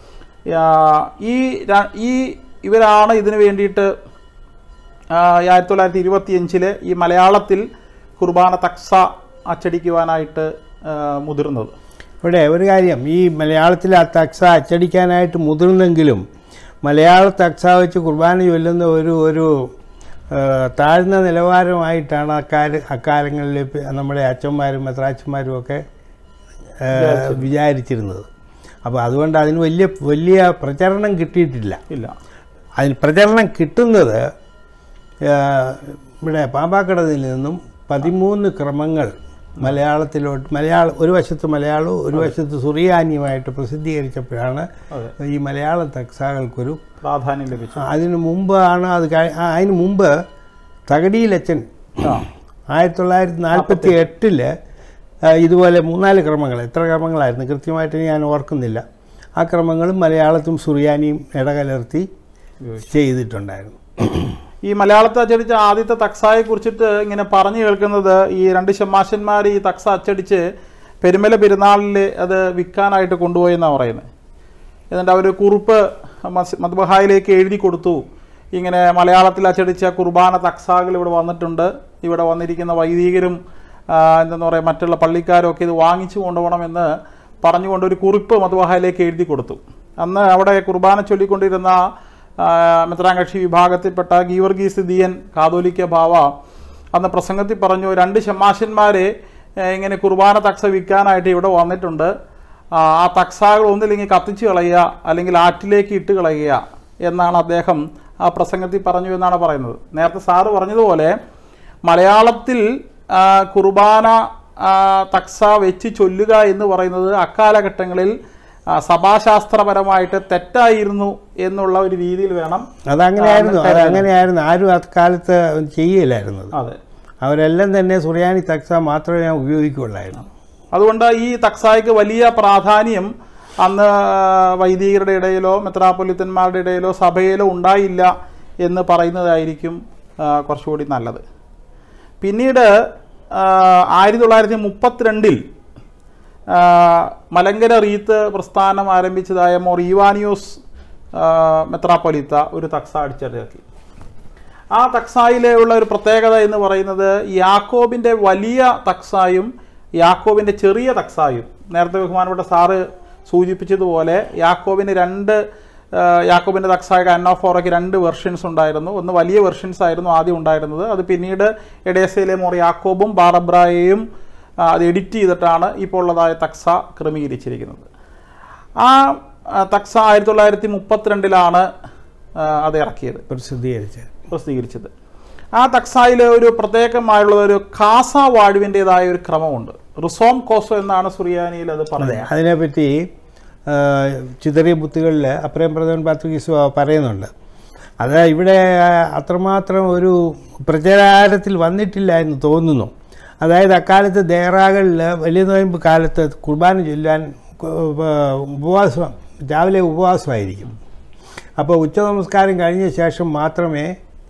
ഈ ഈ ഇവരാണ് ഇതിനു വേണ്ടിയിട്ട് ആയിരത്തി തൊള്ളായിരത്തി ഇരുപത്തി അഞ്ചില് ഈ മലയാളത്തിൽ കുർബാന തക്സ അച്ചടിക്കുവാനായിട്ട് മുതിർന്നത്. ഇവിടെ ഒരു കാര്യം, ഈ മലയാളത്തിൽ ആ തക്സ അച്ചടിക്കാനായിട്ട് മുതിർന്നെങ്കിലും മലയാള തക്സ വെച്ച് കുർബാന ചൊല്ലുന്ന ഒരു ഒരു താഴ്ന്ന നിലവാരമായിട്ടാണ് അക്കാല അക്കാലങ്ങളിൽ നമ്മുടെ അച്ഛന്മാരും മെത്രാച്ചന്മാരും ഒക്കെ വിചാരിച്ചിരുന്നത്. അപ്പോൾ അതുകൊണ്ട് അതിന് വലിയ വലിയ പ്രചരണം കിട്ടിയിട്ടില്ല. ഇല്ല, അതിന് പ്രചരണം കിട്ടുന്നത് ഇവിടെ പാമ്പാക്കടയിൽ നിന്നും പതിമൂന്ന് ക്രമങ്ങൾ മലയാളത്തിലോട്ട് മലയാള ഒരു വശത്ത് മലയാളവും ഒരു വശത്ത് സുറിയാനിയുമായിട്ട് പ്രസിദ്ധീകരിച്ചപ്പോഴാണ് ഈ മലയാള തക്സാകൾക്കൊരു പ്രാധാന്യം ലഭിച്ചു. അതിനു മുമ്പാണ് അത് അതിന് മുമ്പ് തകടിയിലച്ചൻ ആയിരത്തി തൊള്ളായിരത്തി നാൽപ്പത്തി എട്ടില് ഇതുപോലെ മൂന്നാല് ക്രമങ്ങൾ, എത്ര ക്രമങ്ങളായിരുന്നു കൃത്യമായിട്ട് ഞാൻ ഓർക്കുന്നില്ല, ആ ക്രമങ്ങളും മലയാളത്തും സുറിയാനിയും ഇടകലർത്തി ചെയ്തിട്ടുണ്ടായിരുന്നു. ഈ മലയാളത്തിൽ അച്ചടിച്ച ആദ്യത്തെ തക്സായെ കുറിച്ചിട്ട് ഇങ്ങനെ പറഞ്ഞു കേൾക്കുന്നത്, ഈ രണ്ട് ഷമ്മാശന്മാർ ഈ തക്സ അച്ചടിച്ച് പെരുമല പെരുന്നാളിൽ അത് വിൽക്കാനായിട്ട് കൊണ്ടുപോയി എന്നാണ് പറയുന്നത്. എന്നിട്ട് അവർ കുറിപ്പ് മദ്ബഹായിലേക്ക് എഴുതി കൊടുത്തു, ഇങ്ങനെ മലയാളത്തിൽ അച്ചടിച്ച കുർബാന തക്സാകൾ ഇവിടെ വന്നിട്ടുണ്ട്, ഇവിടെ വന്നിരിക്കുന്ന വൈദികരും എന്തെന്ന് പറയുക മറ്റുള്ള പള്ളിക്കാരൊക്കെ ഇത് വാങ്ങിച്ചു കൊണ്ടുപോകണമെന്ന് പറഞ്ഞുകൊണ്ട് ഒരു കുറിപ്പ് മദ്ബഹായിലേക്ക് എഴുതി കൊടുത്തു. അന്ന് അവിടെ കുർബാന ചൊല്ലിക്കൊണ്ടിരുന്ന മെത്രാങ്കക്ഷി വിഭാഗത്തിൽപ്പെട്ട ഗീവർഗീസ് ദിയൻ കാതോലിക്ക ബാവ അന്ന് പ്രസംഗത്തിൽ പറഞ്ഞു, രണ്ട് ഷമ്മാശന്മാരെ ഇങ്ങനെ കുർബാന തക്സ വിൽക്കാനായിട്ട് ഇവിടെ വന്നിട്ടുണ്ട്, ആ തക്സാകൾ ഒന്നില്ലെങ്കിൽ കത്തിച്ച് കളയുക അല്ലെങ്കിൽ ആറ്റിലേക്ക് ഇട്ട് കളയുക എന്നാണ് അദ്ദേഹം ആ പ്രസംഗത്തിൽ പറഞ്ഞു എന്നാണ് പറയുന്നത്. നേരത്തെ സാറ് പറഞ്ഞതുപോലെ മലയാളത്തിൽ കുർബാന തക്സ വെച്ച് ചൊല്ലുക എന്ന് പറയുന്നത് അക്കാലഘട്ടങ്ങളിൽ സഭാശാസ്ത്രപരമായിട്ട് തെറ്റായിരുന്നു എന്നുള്ള ഒരു രീതിയിൽ വേണം. അതങ്ങനെയായിരുന്നു അതങ്ങനെയായിരുന്നു ആരും അക്കാലത്ത് ചെയ്യില്ലായിരുന്നത്. അതെ, അവരെല്ലാം തന്നെ സുറിയാനി തക്സ മാത്രമേ ഉപയോഗിക്കുകയുള്ളായിരുന്നു. അതുകൊണ്ട് ഈ തക്സായ്ക്ക് വലിയ പ്രാധാന്യം അന്ന് വൈദികരുടെ ഇടയിലോ മെത്രാപ്പൊലിത്തന്മാരുടെ ഇടയിലോ സഭയിലോ ഉണ്ടായില്ല എന്ന് പറയുന്നതായിരിക്കും കുറച്ചുകൂടി നല്ലത്. പിന്നീട് ആയിരത്തി തൊള്ളായിരത്തി മുപ്പത്തിരണ്ടിൽ മലങ്കര റീത്ത് പ്രസ്ഥാനം ആരംഭിച്ചതായ മോർ ഇവാനിയോസ് മെത്രാപ്പൊലിത്ത ഒരു തക്സ അടിച്ചിറക്കി. ആ തക്സായിലെ ഉള്ള ഒരു പ്രത്യേകത എന്ന് പറയുന്നത് യാക്കോബിൻ്റെ വലിയ തക്സായും യാക്കോബിൻ്റെ ചെറിയ തക്സായും, നേരത്തെ ബഹുമാനപ്പെട്ട സാറ് സൂചിപ്പിച്ചതുപോലെ യാക്കോബിന് രണ്ട് യാക്കോബിൻ്റെ തക്സായ അന്നാഫോറയ്ക്ക് രണ്ട് വെർഷൻസ് ഉണ്ടായിരുന്നു. ഒന്ന് വലിയ വെർഷൻസ് ആയിരുന്നു ആദ്യം ഉണ്ടായിരുന്നത്, അത് പിന്നീട് എഡേസയിലെ മോർ യാക്കോബും ബാറബ്രായയും അത് എഡിറ്റ് ചെയ്തിട്ടാണ് ഇപ്പോൾ ഉള്ളതായ തക്സ ക്രമീകരിച്ചിരിക്കുന്നത്. ആ തക്സ ആയിരത്തി തൊള്ളായിരത്തി മുപ്പത്തിരണ്ടിലാണ് അത് ഇറക്കിയത്, പ്രസിദ്ധീകരിച്ചത് പ്രസിദ്ധീകരിച്ചത് ആ തക്സായിൽ ഒരു പ്രത്യേകമായുള്ള ഒരു കാസ വാഴുവിൻ്റെതായ ഒരു ക്രമമുണ്ട്. റിസോം കോസോ എന്നാണ് സുറിയാനിയിൽ അത് പറയുന്നത്. അതിനെപ്പറ്റി ചിതറിയ ബുത്തുകളിൽ അപ്രേം പ്രധാൻ പാത്രികീസ് പറയുന്നുണ്ട്. അത് ഇവിടെ അത്രമാത്രം ഒരു പ്രചാരത്തിൽ വന്നിട്ടില്ല എന്ന് തോന്നുന്നു. അതായത് അക്കാലത്ത് ദേറാകളിൽ വലിയ നോയമ്പ് കാലത്ത് കുർബാന ചൊല്ലാൻ ഉപവാസം, രാവിലെ ഉപവാസമായിരിക്കും. അപ്പോൾ ഉച്ച നമസ്കാരം കഴിഞ്ഞ ശേഷം മാത്രമേ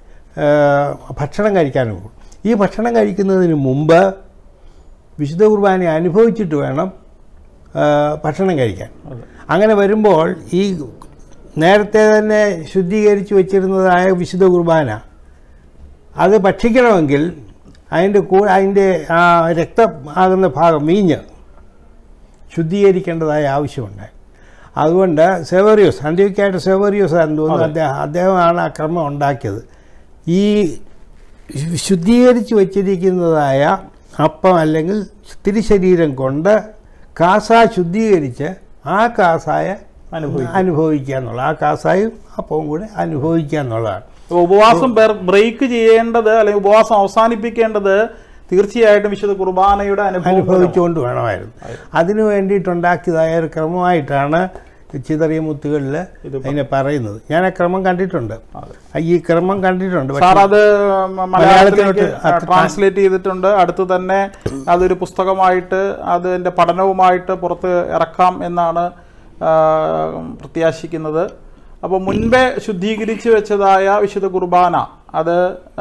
ഭക്ഷണം കഴിക്കാനുള്ളൂ. ഈ ഭക്ഷണം കഴിക്കുന്നതിന് മുമ്പ് വിശുദ്ധ കുർബാന അനുഭവിച്ചിട്ട് വേണം ഭക്ഷണം കഴിക്കാൻ. അങ്ങനെ വരുമ്പോൾ ഈ നേരത്തെ തന്നെ ശുദ്ധീകരിച്ച് വച്ചിരുന്നതായ വിശുദ്ധ കുർബാന അത് ഭക്ഷിക്കണമെങ്കിൽ അതിൻ്റെ കൂ അതിൻ്റെ ആ രക്തം ആകുന്ന ഭാഗം വീഞ്ഞ് ശുദ്ധീകരിക്കേണ്ടതായ ആവശ്യമുണ്ട്. അതുകൊണ്ട് സെവേറിയോസ്, അന്ത്യോക്യായിട്ട് സെവേറിയോസ് ആണെന്ന് തോന്നുന്നു, അദ്ദേഹം അദ്ദേഹമാണ് ആ ക്രമം ഉണ്ടാക്കിയത്. ഈ ശുദ്ധീകരിച്ച് വച്ചിരിക്കുന്നതായ അപ്പം അല്ലെങ്കിൽ തിരുശരീരം കൊണ്ട് കാസ ശുദ്ധീകരിച്ച് ആ കാസായ അനുഭവിക്കുക എന്നുള്ള, ആ കാസായും അപ്പവും കൂടെ അനുഭവിക്കുക എന്നുള്ളതാണ്. ഉപവാസം ബ്രേക്ക് ചെയ്യേണ്ടത് അല്ലെങ്കിൽ ഉപവാസം അവസാനിപ്പിക്കേണ്ടത് തീർച്ചയായിട്ടും വിശുദ്ധ കുർബാനയുടെ അനുഭവിച്ചുകൊണ്ട് വേണമായിരുന്നു. അതിനു വേണ്ടിയിട്ടുണ്ടാക്കിയതായ ഒരു ക്രമമായിട്ടാണ് ചിതറിയ മുത്തുകളിൽ അതിനെ പറയുന്നത്. ഞാൻ ആ ക്രമം കണ്ടിട്ടുണ്ട്, ഈ ക്രമം കണ്ടിട്ടുണ്ട്. സാർ അത് മലയാളത്തിലേക്ക് ട്രാൻസ്ലേറ്റ് ചെയ്തിട്ടുണ്ട്. അടുത്ത് തന്നെ അതൊരു പുസ്തകമായിട്ട് അതിൻ്റെ പഠനവുമായിട്ട് പുറത്ത് ഇറക്കാം എന്നാണ് പ്രത്യാശിക്കുന്നത്. അപ്പോൾ മുൻപേ ശുദ്ധീകരിച്ച് വെച്ചതായ വിശുദ്ധ കുർബാന അത്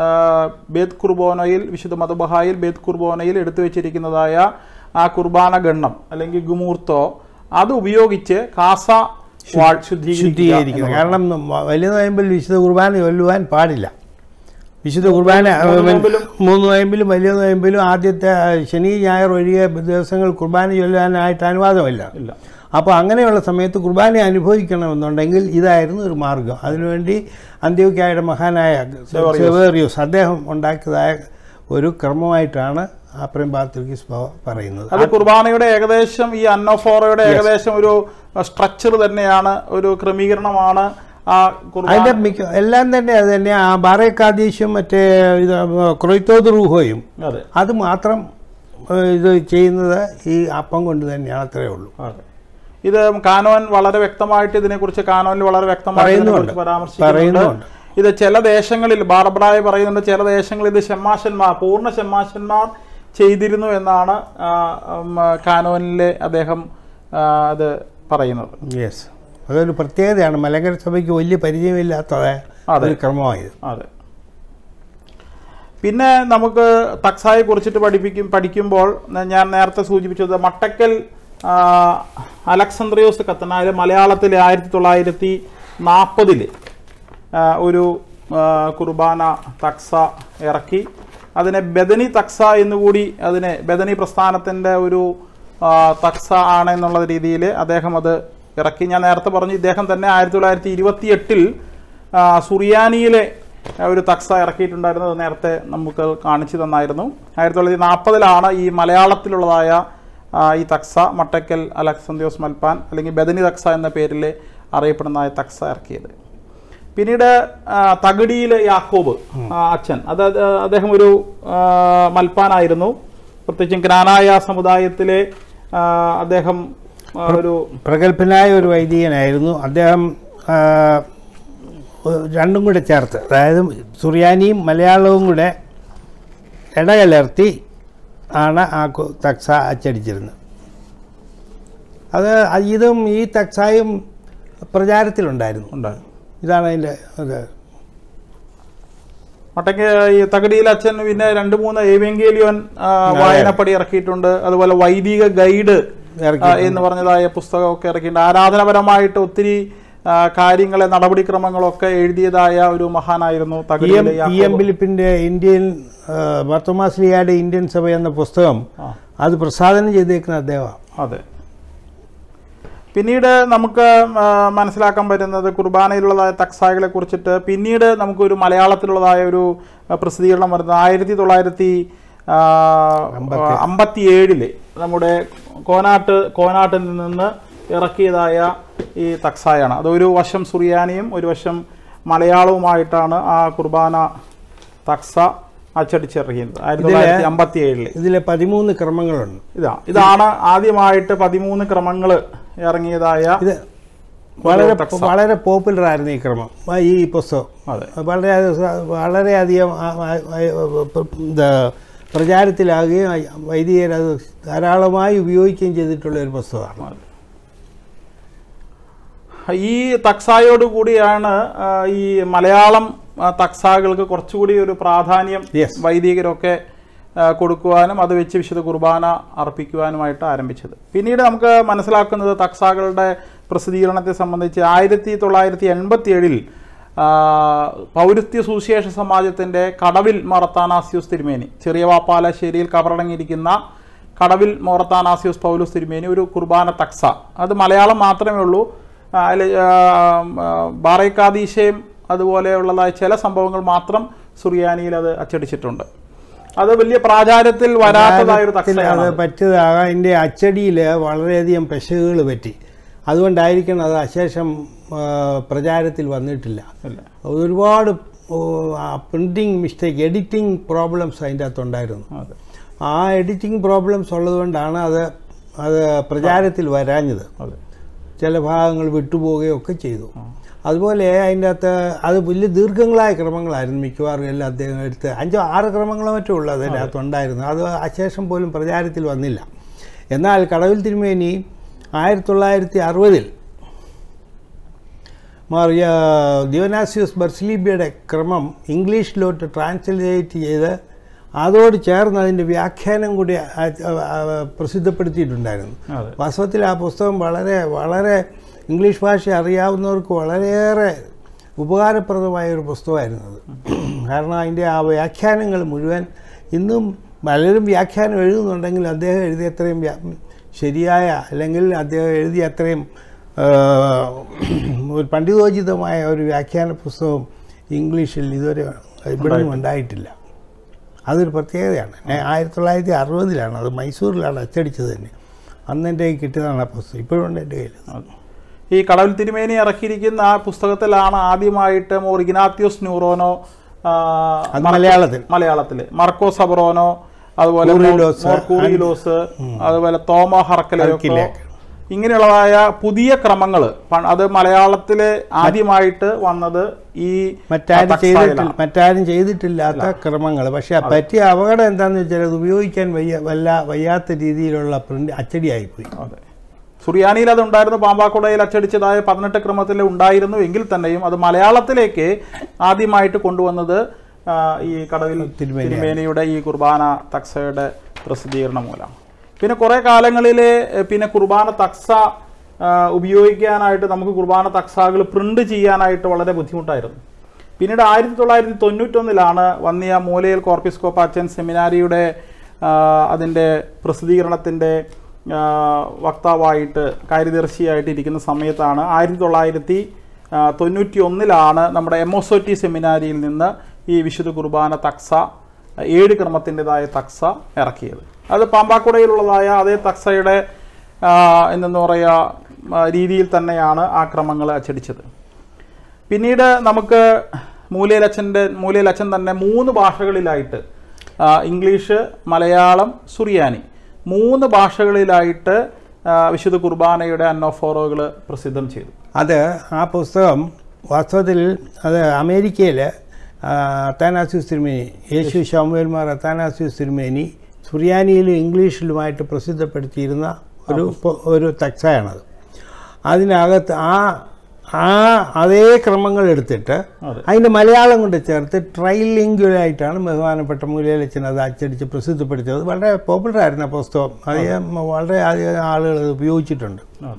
ബേത് കുർബോനയിൽ, വിശുദ്ധ മതബഹായിൽ ബേത് കുർബോനയിൽ എടുത്തു വെച്ചിരിക്കുന്നതായ ആ കുർബാന ഗണ്ണം അല്ലെങ്കിൽ ഗുമൂർത്തോ അത് ഉപയോഗിച്ച് കാസ ശുദ്ധീകരിക്കുക. കാരണം വലിയ നോയമ്പിൽ വിശുദ്ധ കുർബാന ചൊല്ലുവാൻ പാടില്ല. വിശുദ്ധ കുർബാന മൂന്ന് നോയമ്പിലും വലിയ നോയമ്പിലും ആദ്യത്തെ ശനി ഞായർ ഒഴികെ ദിവസങ്ങൾ കുർബാന ചൊല്ലാനായിട്ട് അനുവാദമില്ല. അപ്പോൾ അങ്ങനെയുള്ള സമയത്ത് കുർബാന അനുഭവിക്കണമെന്നുണ്ടെങ്കിൽ ഇതായിരുന്നു ഒരു മാർഗം. അതിനുവേണ്ടി അന്ത്യോക്യായുടെ മഹാനായ സെവേറിയോസ് അദ്ദേഹം ഉണ്ടാക്കിയതായ ഒരു ക്രമമായിട്ടാണ് അപ്രേം പാത്രികീസ് പറയുന്നത്. അത് കുർബാനയുടെ ഏകദേശം ഈ അന്നോഫോറയുടെ ഏകദേശം ഒരു സ്ട്രക്ചർ തന്നെയാണ്, ഒരു ക്രമീകരണമാണ്. അതിൻ്റെ മിക്ക എല്ലാം തന്നെ അത് തന്നെ. ആ ബാറേക്കാദീശും മറ്റേ ഇത് ക്രൊയ്ത്തോദ് റൂഹോയും അത് മാത്രം ഇത് ചെയ്യുന്നത് ഈ അപ്പം കൊണ്ട് തന്നെയാണ്. അത്രയേ ഉള്ളൂ. ഇത് കാനോൻ വളരെ വ്യക്തമായിട്ട് ഇതിനെക്കുറിച്ച് കാനോനിൽ വളരെ വ്യക്തമായിട്ട് പരാമർശിക്കുന്നുണ്ട്. ഇത് ചില ദേശങ്ങളിൽ ബാർബറായി പറയുന്നുണ്ട്, ചില ദേശങ്ങളിൽ ഇത് ഷെമ്മാശന്മാർ, പൂർണ്ണ ഷെമ്മാശന്മാർ ചെയ്തിരുന്നു എന്നാണ് കാനോനിലെ അദ്ദേഹം അത് പറയുന്നത്. യെസ്, അതൊരു പ്രത്യേകതയാണ്. മലങ്കര സഭയ്ക്ക് വലിയ പരിചയമില്ലാത്തതായ ഒരു ക്രമമായത്. അതെ. പിന്നെ നമുക്ക് തക്സായെ കുറിച്ചിട്ട് പഠിപ്പിക്കും പഠിക്കുമ്പോൾ ഞാൻ നേരത്തെ സൂചിപ്പിച്ചത് മട്ടക്കൽ അലക്സാന്ദ്രിയോസ് കത്തനായ മലയാളത്തിലെ ആയിരത്തി തൊള്ളായിരത്തി നാൽപ്പതില് ഒരു കുർബാന തക്സ ഇറക്കി. അതിനെ ബദനി തക്സ എന്നുകൂടി, അതിനെ ബദനി പ്രസ്ഥാനത്തിൻ്റെ ഒരു തക്സ ആണ് എന്നുള്ള രീതിയിൽ അദ്ദേഹം അത് ഇറക്കി. ഞാൻ നേരത്തെ പറഞ്ഞു, ഇദ്ദേഹം തന്നെ ആയിരത്തി തൊള്ളായിരത്തി ഇരുപത്തി എട്ടിൽ സുറിയാനിയിലെ ഒരു തക്സ ഇറക്കിയിട്ടുണ്ടായിരുന്നത് നേരത്തെ നമുക്ക് കാണിച്ചു തന്നായിരുന്നു. ആയിരത്തി തൊള്ളായിരത്തി നാൽപ്പതിലാണ് ഈ മലയാളത്തിലുള്ളതായ ഈ തക്സ മട്ടക്കൽ അലക്സാന്ദ്രിയോസ് മൽപ്പാൻ അല്ലെങ്കിൽ ബദനി തക്സ എന്ന പേരിൽ അറിയപ്പെടുന്ന തക്സ ഇറക്കിയത്. പിന്നീട് തകടിയിലെ യാക്കോബ് അച്ഛൻ, അത് അദ്ദേഹം ഒരു മൽപ്പാനായിരുന്നു. പ്രത്യേകിച്ചും ഗ്രാനായ സമുദായത്തിലെ അദ്ദേഹം ഒരു പ്രഗത്ഭനായ ഒരു വൈദികനായിരുന്നു. അദ്ദേഹം രണ്ടും കൂടെ ചേർത്ത്, അതായത് സുറിയാനിയും മലയാളവും കൂടെ ഇടകലർത്തി ആണ് ആ തക്സ അച്ചടിച്ചിരുന്നത്. അത് ഇതും ഈ തക്സായും പ്രചാരത്തിലുണ്ടായിരുന്നു. ഉണ്ടായിരുന്നു ഇതാണ് അതിൻ്റെ അത്. മട്ടക്ക് ഈ തകടിയിൽ അച്ഛൻ പിന്നെ രണ്ട് മൂന്ന് ഏവെങ്കേലിയോൻ വായനപ്പടി ഇറക്കിയിട്ടുണ്ട്. അതുപോലെ വൈദിക ഗൈഡ് എന്ന് പറഞ്ഞതായ പുസ്തകമൊക്കെ ഇറക്കിയിട്ടുണ്ട്. ആരാധനപരമായിട്ട് ഒത്തിരി കാര്യങ്ങളെ നടപടിക്രമങ്ങളൊക്കെ എഴുതിയതായ ഒരു മഹാനായിരുന്നു തകടിയിലെ യാക്കോബ്. ഇ എം ഫിലിപ്പിന്റെ ഇന്ത്യൻ മർത്തോമാശ്ലീഹയുടെ ഇന്ത്യൻ സഭ എന്ന പുസ്തകം അത് പ്രസാദനം ചെയ്തേക്കുന്ന അദ്ദേഹം. അതെ. പിന്നീട് നമുക്ക് മനസ്സിലാക്കാൻ പറ്റുന്നത് കുർബാനയിലുള്ളതായ തക്സാകളെ കുറിച്ചിട്ട് പിന്നീട് നമുക്കൊരു മലയാളത്തിലുള്ളതായ ഒരു പ്രസിദ്ധീകരണം വരുന്നത് ആയിരത്തി തൊള്ളായിരത്തി അമ്പത്തി ഏഴില് നമ്മുടെ കോനാട്ട് കോനാട്ടിൽ നിന്ന് ഇറക്കിയതായ ഈ തക്സായാണ്. അതൊരു വശം സുറിയാനിയും ഒരു വശം മലയാളവുമായിട്ടാണ് ആ കുർബാന തക്സ അച്ചടിച്ചിറങ്ങിയത് ആയിരത്തി തൊള്ളായിരത്തി അമ്പത്തി ഏഴില്. ഇതിലെ പതിമൂന്ന് ക്രമങ്ങളുണ്ട്. ഇതാ ഇതാണ് ആദ്യമായിട്ട് പതിമൂന്ന് ക്രമങ്ങൾ ഇറങ്ങിയതായ. ഇത് വളരെ വളരെ പോപ്പുലർ ആയിരുന്നു ഈ ക്രമം, ഈ പുസ്തകം. വളരെ വളരെയധികം എന്താ പ്രചാരത്തിലാകുകയും വൈദികർ അത് ധാരാളമായി ഉപയോഗിക്കുകയും ചെയ്തിട്ടുള്ള ഒരു പുസ്തകമാണ്. ഈ തക്സായോട് കൂടിയാണ് ഈ മലയാളം തക്സാകൾക്ക് കുറച്ചുകൂടി ഒരു പ്രാധാന്യം വൈദികരൊക്കെ കൊടുക്കുവാനും അത് വെച്ച് വിശുദ്ധ കുർബാന അർപ്പിക്കുവാനുമായിട്ട് ആരംഭിച്ചത്. പിന്നീട് നമുക്ക് മനസ്സിലാക്കുന്നത് തക്സാകളുടെ പ്രസിദ്ധീകരണത്തെ സംബന്ധിച്ച് ആയിരത്തി തൊള്ളായിരത്തി എൺപത്തി ഏഴിൽ പൗരസ്ത്യ സുവിശേഷ സമാജത്തിൻ്റെ കടവിൽ മോറത്താനാസ്യൂസ് തിരുമേനി, ചെറിയ വാപ്പാലശ്ശേരിയിൽ കബറടങ്ങിയിരിക്കുന്ന കടവിൽ മോറത്താനാസ്യൂസ് പൗലോസ് തിരുമേനി ഒരു കുർബാന തക്സ, അത് മലയാളം മാത്രമേ ഉള്ളൂ, അതിൽ ബാറേക്കാദീശയും അതുപോലെയുള്ളതായ ചില സംഭവങ്ങൾ മാത്രം സുറിയാനിയിൽ അത് അച്ചടിച്ചിട്ടുണ്ട്. അത് വലിയ പ്രാചാര്യത്തിൽ വരാത്തതായൊരു തക്സയാണ്. പറ്റിയതാകാം അതിൻ്റെ അച്ചടിയിൽ വളരെയധികം പെശകുകൾ പറ്റി, അതുകൊണ്ടായിരിക്കണം അത് അശേഷം പ്രചാരത്തിൽ വന്നിട്ടില്ല. ഒരുപാട് പ്രിൻറ്റിങ് മിസ്റ്റേക്ക്, എഡിറ്റിംഗ് പ്രോബ്ലംസ് അതിൻ്റെ അകത്തുണ്ടായിരുന്നു. ആ എഡിറ്റിംഗ് പ്രോബ്ലംസ് ഉള്ളതുകൊണ്ടാണ് അത് അത് പ്രചാരത്തിൽ വരാഞ്ഞത്. ചില ഭാഗങ്ങൾ വിട്ടുപോവുകയൊക്കെ ചെയ്തു. അതുപോലെ അതിൻ്റെ അകത്ത് അത് വലിയ ദീർഘങ്ങളായ ക്രമങ്ങളായിരുന്നു മിക്കവാറും എല്ലാം അദ്ദേഹം എടുത്ത്. അഞ്ചോ ആറ് ക്രമങ്ങളോ മറ്റോ ഉള്ളൂ അതിൻ്റെ അകത്ത് ഉണ്ടായിരുന്നു. അത് അശേഷം പോലും പ്രചാരത്തിൽ വന്നില്ല. എന്നാൽ കടവിൽ തിരുമേനി ആയിരത്തി തൊള്ളായിരത്തി അറുപതിൽ മാറിയ ദിയോനാസ്യൂസ് ബർസ്ലീബയുടെ ക്രമം ഇംഗ്ലീഷിലോട്ട് ട്രാൻസ്ലേറ്റ് ചെയ്ത് അതോട് ചേർന്ന് അതിൻ്റെ വ്യാഖ്യാനം കൂടി പ്രസിദ്ധപ്പെടുത്തിയിട്ടുണ്ടായിരുന്നു. വാസ്തവത്തിൽ ആ പുസ്തകം വളരെ വളരെ ഇംഗ്ലീഷ് ഭാഷ അറിയാവുന്നവർക്ക് വളരെയേറെ ഉപകാരപ്രദമായ ഒരു പുസ്തകമായിരുന്നു അത്. കാരണം അതിൻ്റെ ആ വ്യാഖ്യാനങ്ങൾ മുഴുവൻ ഇന്നും പലരും വ്യാഖ്യാനം എഴുതുന്നുണ്ടെങ്കിൽ അദ്ദേഹം എഴുതിയ അത്രയും ശരിയായ അല്ലെങ്കിൽ അദ്ദേഹം എഴുതിയ അത്രയും ഒരു പണ്ഡിതോചിതമായ ഒരു വ്യാഖ്യാന പുസ്തകം ഇംഗ്ലീഷിൽ ഇതുവരെ ഇവിടെ ഉണ്ടായിട്ടില്ല. അതൊരു പ്രത്യേകതയാണ്. ആയിരത്തി തൊള്ളായിരത്തി അറുപതിലാണ് അത് മൈസൂരിലാണ് അച്ചടിച്ചത് തന്നെ. അന്ന് എൻ്റെ കയ്യിൽ കിട്ടിയതാണ് ആ പുസ്തകം, ഇപ്പോഴും ഉണ്ട് എൻ്റെ കയ്യിൽ. ഈ കടവിൽ തിരുമേനി ഇറക്കിയിരിക്കുന്ന ആ പുസ്തകത്തിലാണ് ആദ്യമായിട്ട് മോർ ഇഗ്നാത്യോസ് ന്യൂറോനോ മലയാളത്തിൽ മലയാളത്തിൽ മർക്കോ സബറോനോ അതുപോലെ കൂറിലോസ് അതുപോലെ തോമോ ഹർക്കലോ ഇങ്ങനെയുള്ളതായ പുതിയ ക്രമങ്ങൾ അത് മലയാളത്തില് ആദ്യമായിട്ട് വന്നത് ഈ മറ്റാരും ചെയ്തിട്ടില്ല മറ്റാരും ചെയ്തിട്ടില്ലാത്ത ക്രമങ്ങൾ. പക്ഷെ പറ്റിയ അപകടം എന്താണെന്ന് വെച്ചാൽ അത് ഉപയോഗിക്കാൻ വയ്യ വല്ല വയ്യാത്ത രീതിയിലുള്ള പ്രിന്റ് അച്ചടിയായിപ്പോയി. അതെ, സുറിയാനിയിൽ അത് ഉണ്ടായിരുന്നു, പാമ്പാക്കുടയിൽ അച്ചടിച്ചതായ പതിനെട്ട് ക്രമത്തിൽ ഉണ്ടായിരുന്നു എങ്കിൽ തന്നെയും അത് മലയാളത്തിലേക്ക് ആദ്യമായിട്ട് കൊണ്ടുവന്നത് ഈ കടവിൽ തിരുമേനിയുടെ ഈ കുർബാന തക്സയുടെ പ്രസിദ്ധീകരണം മൂലമാണ്. പിന്നെ കുറേ കാലങ്ങളിൽ പിന്നെ കുർബാന തക്സ ഉപയോഗിക്കാനായിട്ട് നമുക്ക് കുർബാന തക്സകൾ പ്രിന്റ് ചെയ്യാനായിട്ട് വളരെ ബുദ്ധിമുട്ടായിരുന്നു. പിന്നീട് ആയിരത്തി തൊള്ളായിരത്തി തൊണ്ണൂറ്റൊന്നിലാണ് വന്നിയ മൂലയിൽ കോർപ്പിസ്കോപ്പ അച്ഛൻ സെമിനാരിയുടെ അതിൻ്റെ പ്രസിദ്ധീകരണത്തിൻ്റെ വക്താവായിട്ട് കാര്യദർശിയായിട്ട് ഇരിക്കുന്ന സമയത്താണ് ആയിരത്തി തൊള്ളായിരത്തി തൊണ്ണൂറ്റി ഒന്നിലാണ് നമ്മുടെ എം ഒ ടി സെമിനാരിയിൽ നിന്ന് ഈ വിശുദ്ധ കുർബാന തക്സ ഏഴ് ക്രമത്തിൻ്റെതായ തക്സ ഇറക്കിയത്. അത് പാമ്പാക്കുടയിലുള്ളതായ അതേ തക്സയുടെ എന്തെന്ന് പറയുക രീതിയിൽ തന്നെയാണ് ആ ക്രമങ്ങൾ അച്ചടിച്ചത്. പിന്നീട് നമുക്ക് മൂലയിലച്ഛൻ്റെ മൂലയിലച്ഛൻ തന്നെ മൂന്ന് ഭാഷകളിലായിട്ട് ഇംഗ്ലീഷ്, മലയാളം, സുറിയാനി മൂന്ന് ഭാഷകളിലായിട്ട് വിശുദ്ധ കുർബാനയുടെ അന്നോഫോറോകൾ പ്രസിദ്ധം ചെയ്തു. അത് ആ പുസ്തകം വാസ്തവത്തിൽ അത് അമേരിക്കയിൽ അത്താനാസ്യൂസ് തിരുമേനി യേശു ശാമുവേൽമാർ അത്താനാസ്യൂസ് തിരുമേനി സുറിയാനിയിലും ഇംഗ്ലീഷിലുമായിട്ട് പ്രസിദ്ധപ്പെടുത്തിയിരുന്ന ഒരു ഒരു തക്സയാണത്. അതിനകത്ത് ആ ആ അതേ ക്രമങ്ങൾ എടുത്തിട്ട് അതിൻ്റെ മലയാളം കൊണ്ട് ചേർത്ത് ട്രൈലിംഗ്വലായിട്ടാണ് ബഹുമാനപ്പെട്ട മൂലയിലച്ഛൻ അത് അച്ചടിച്ച് പ്രസിദ്ധപ്പെടുത്തിയത്. വളരെ പോപ്പുലറായിരുന്ന പുസ്തകം, അധികം വളരെ അധികം ആളുകൾ അത് ഉപയോഗിച്ചിട്ടുണ്ട്.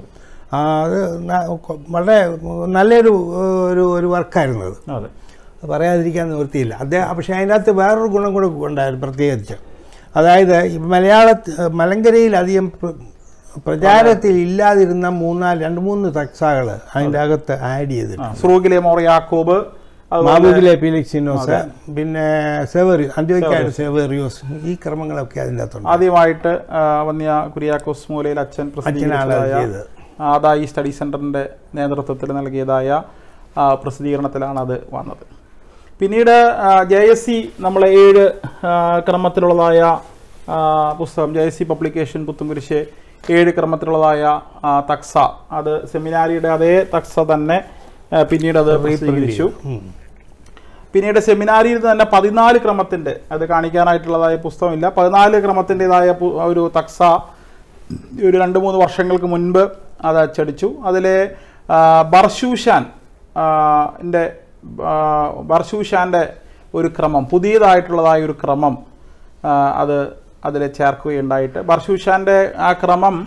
അത് വളരെ നല്ലൊരു ഒരു ഒരു വർക്കായിരുന്നു അത്, പറയാതിരിക്കാൻ നിവൃത്തിയില്ല. അദ്ദേഹം പക്ഷേ അതിനകത്ത് വേറൊരു ഗുണം കൂടെ ഉണ്ടായിരുന്നു പ്രത്യേകിച്ച്. അതായത് മലയാള മലങ്കരയിൽ അധികം പ്രചാരത്തിൽ ഇല്ലാതിരുന്ന മൂന്നാല് രണ്ട് മൂന്ന് തക്സകൾ അതിൻ്റെ അകത്ത് ആഡ് ചെയ്തിട്ടുണ്ട്. ഫ്രൂഗിലെ മോർ യാക്കോബ്, മാബുഗിലെ ഫിലിക്സിനോസ്, പിന്നെ സെവേറിയോ അന്ത്യോക്യായുടെ സെവേറിയോസ്, ഈ ക്രമങ്ങളൊക്കെ അതിൻ്റെ അകത്തുണ്ട്. ആദ്യമായിട്ട് വന്നിയ കുര്യാക്കോസ് മൂലയിൽ അച്ഛൻ പ്രസിദ്ധീകരിച്ചതായ ആദായി സ്റ്റഡി സെൻറ്ററിൻ്റെ നേതൃത്വത്തിൽ നൽകിയതായ പ്രസിദ്ധീകരണത്തിലാണ് അത് വന്നത്. പിന്നീട് ജെ എസ് സി നമ്മളെ ഏഴ് ക്രമത്തിലുള്ളതായ പുസ്തകം J S C publication Puthencruz ഏഴ് ക്രമത്തിലുള്ളതായ തക്സ, അത് സെമിനാരിയുടെ അതേ തക്സ തന്നെ പിന്നീട് അത് പ്രസിദ്ധീകരിച്ചു. പിന്നീട് സെമിനാരിയിൽ തന്നെ പതിനാല് ക്രമത്തിൻ്റെ, അത് കാണിക്കാനായിട്ടുള്ളതായ പുസ്തകമില്ല, പതിനാല് ക്രമത്തിൻ്റെതായ ഒരു തക്സ ഒരു രണ്ട് മൂന്ന് വർഷങ്ങൾക്ക് മുൻപ് അത് അച്ചടിച്ചു. അതിലെ ബർഷൂഷാൻ ൻ്റെ ബർഷൂഷാൻ്റെ ഒരു ക്രമം, പുതിയതായിട്ടുള്ളതായ ഒരു ക്രമം അത് അതിൽ ചേർക്കുകയുണ്ടായിട്ട്, ബർഷൂഷാൻ്റെ ആ ക്രമം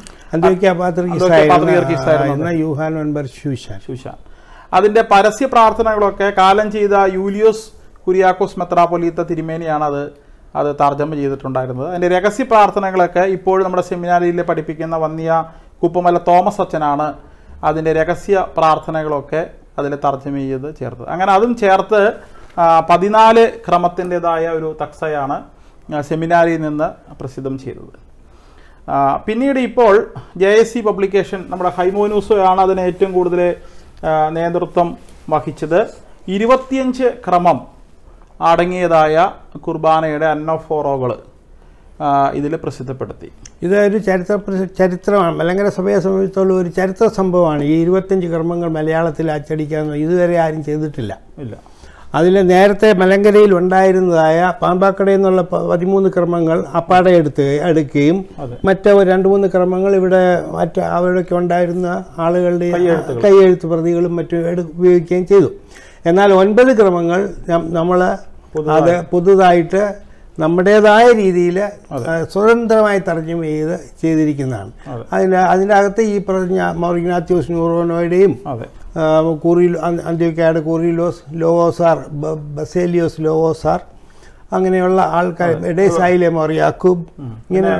അതിൻ്റെ പരസ്യ പ്രാർത്ഥനകളൊക്കെ കാലം ചെയ്ത യൂലിയോസ് കുര്യാക്കോസ് മെത്രാപ്പൊലീത്ത തിരുമേനിയാണ് അത് അത് തർജ്ജമ ചെയ്തിട്ടുണ്ടായിരുന്നത്. അതിൻ്റെ രഹസ്യ പ്രാർത്ഥനകളൊക്കെ ഇപ്പോഴും നമ്മുടെ സെമിനാരിയിൽ പഠിപ്പിക്കുന്ന വന്നിയ കുപ്പമല തോമസ് അച്ഛനാണ് അതിൻ്റെ രഹസ്യ പ്രാർത്ഥനകളൊക്കെ അതിൽ തർജ്ജമ ചെയ്ത് ചേർത്തത്. അങ്ങനെ അതും ചേർത്ത് പതിനാല് ക്രമത്തിൻ്റെതായ ഒരു തക്സയാണ് സെമിനാരിയിൽ നിന്ന് പ്രസിദ്ധം ചെയ്തത്. പിന്നീട് ഇപ്പോൾ ജെ എസ് സി പബ്ലിക്കേഷൻ നമ്മുടെ ഹൈമോനൂസോയാണ് അതിന് ഏറ്റവും കൂടുതൽ നേതൃത്വം വഹിച്ചത്. ഇരുപത്തിയഞ്ച് ക്രമം അടങ്ങിയതായ കുർബാനയുടെ അന്നോഫോറോകൾ ഇതിൽ പ്രസിദ്ധപ്പെടുത്തി. ഇതൊരു ചരിത്ര ചരിത്രമാണ്. മലങ്കര സഭയെ സംബന്ധിച്ചുള്ള ഒരു ചരിത്ര സംഭവമാണ്. ഈ ഇരുപത്തഞ്ച് കർമ്മങ്ങൾ മലയാളത്തിൽ അച്ചടിക്കാമെന്ന് ഇതുവരെ ആരും ചെയ്തിട്ടില്ല. ഇല്ല. അതിൽ നേരത്തെ മലങ്കരയിൽ ഉണ്ടായിരുന്നതായ പാമ്പാക്കടയിൽ നിന്നുള്ള പതിമൂന്ന് ക്രമങ്ങൾ അപ്പാടെ എടുത്ത് എടുക്കുകയും മറ്റ് രണ്ട് മൂന്ന് ക്രമങ്ങൾ ഇവിടെ മറ്റ് അവിടെയൊക്കെ ഉണ്ടായിരുന്ന ആളുകളുടെ കൈയെഴുത്ത് പ്രതികളും മറ്റും ഉപയോഗിക്കുകയും ചെയ്തു. എന്നാൽ ഒൻപത് ക്രമങ്ങൾ നമ്മൾ അത് പുതുതായിട്ട് നമ്മുടേതായ രീതിയിൽ സ്വതന്ത്രമായി തർജ്ജമ ചെയ്ത് ചെയ്തിരിക്കുന്നതാണ്. അതിന് അതിൻ്റെ അകത്ത് ഈ പറഞ്ഞ മോർ ഇഗ്നാത്യോസ് ന്യൂറോനോയുടെയും കൂറിലോ അന്ത്യോക്യയുടെ കൂറിലോസ് ലോവോസാർ ബസേലിയോസ് ലോവോസാർ അങ്ങനെയുള്ള ആൾക്കാർ, എഡേസായിലെ മോർ യാക്കൂബ്, ഇങ്ങനെ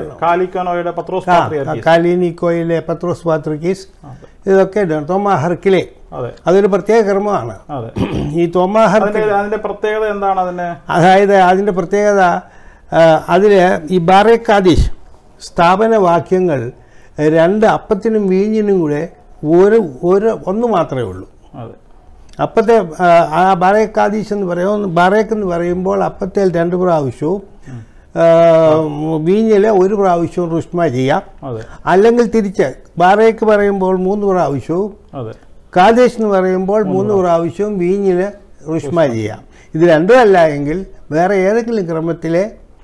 കാലിനിക്കോയിലെ പത്രോസ് പാത്രിക്കീസ്, ഇതൊക്കെ തോമാ ഹർക്കിലെ, അതൊരു പ്രത്യേക കർമ്മമാണ്. ഈ തോമാ ഹർക്കിലെ അതിന്റെ പ്രത്യേകത എന്താണ്? അതിന് അതായത് അതിൻ്റെ പ്രത്യേകത അതിൽ ഈ ബാറേക്കാദീഷ് സ്ഥാപന വാക്യങ്ങൾ രണ്ട് അപ്പത്തിനും വീഞ്ഞിനും കൂടെ ഒരു ഒരു ഒന്ന് മാത്രമേ ഉള്ളൂ. അപ്പത്തെ ആ ബാറേക്കാദീഷ് എന്ന് പറയുമ്പോൾ, ബാറേക്ക് എന്ന് പറയുമ്പോൾ അപ്പത്തേൽ രണ്ട് പ്രാവശ്യവും വീഞ്ഞിൽ ഒരു പ്രാവശ്യവും റുഷ്മ ചെയ്യാം. അല്ലെങ്കിൽ തിരിച്ച് ബാറേക്ക് പറയുമ്പോൾ മൂന്ന് പ്രാവശ്യവും കാദേശ് എന്ന് പറയുമ്പോൾ മൂന്ന് പ്രാവശ്യവും വീഞ്ഞിൽ റുഷ്മ ചെയ്യാം. ഇത് രണ്ടും അല്ല എങ്കിൽ വേറെ ഏതെങ്കിലും ക്രമത്തിലെ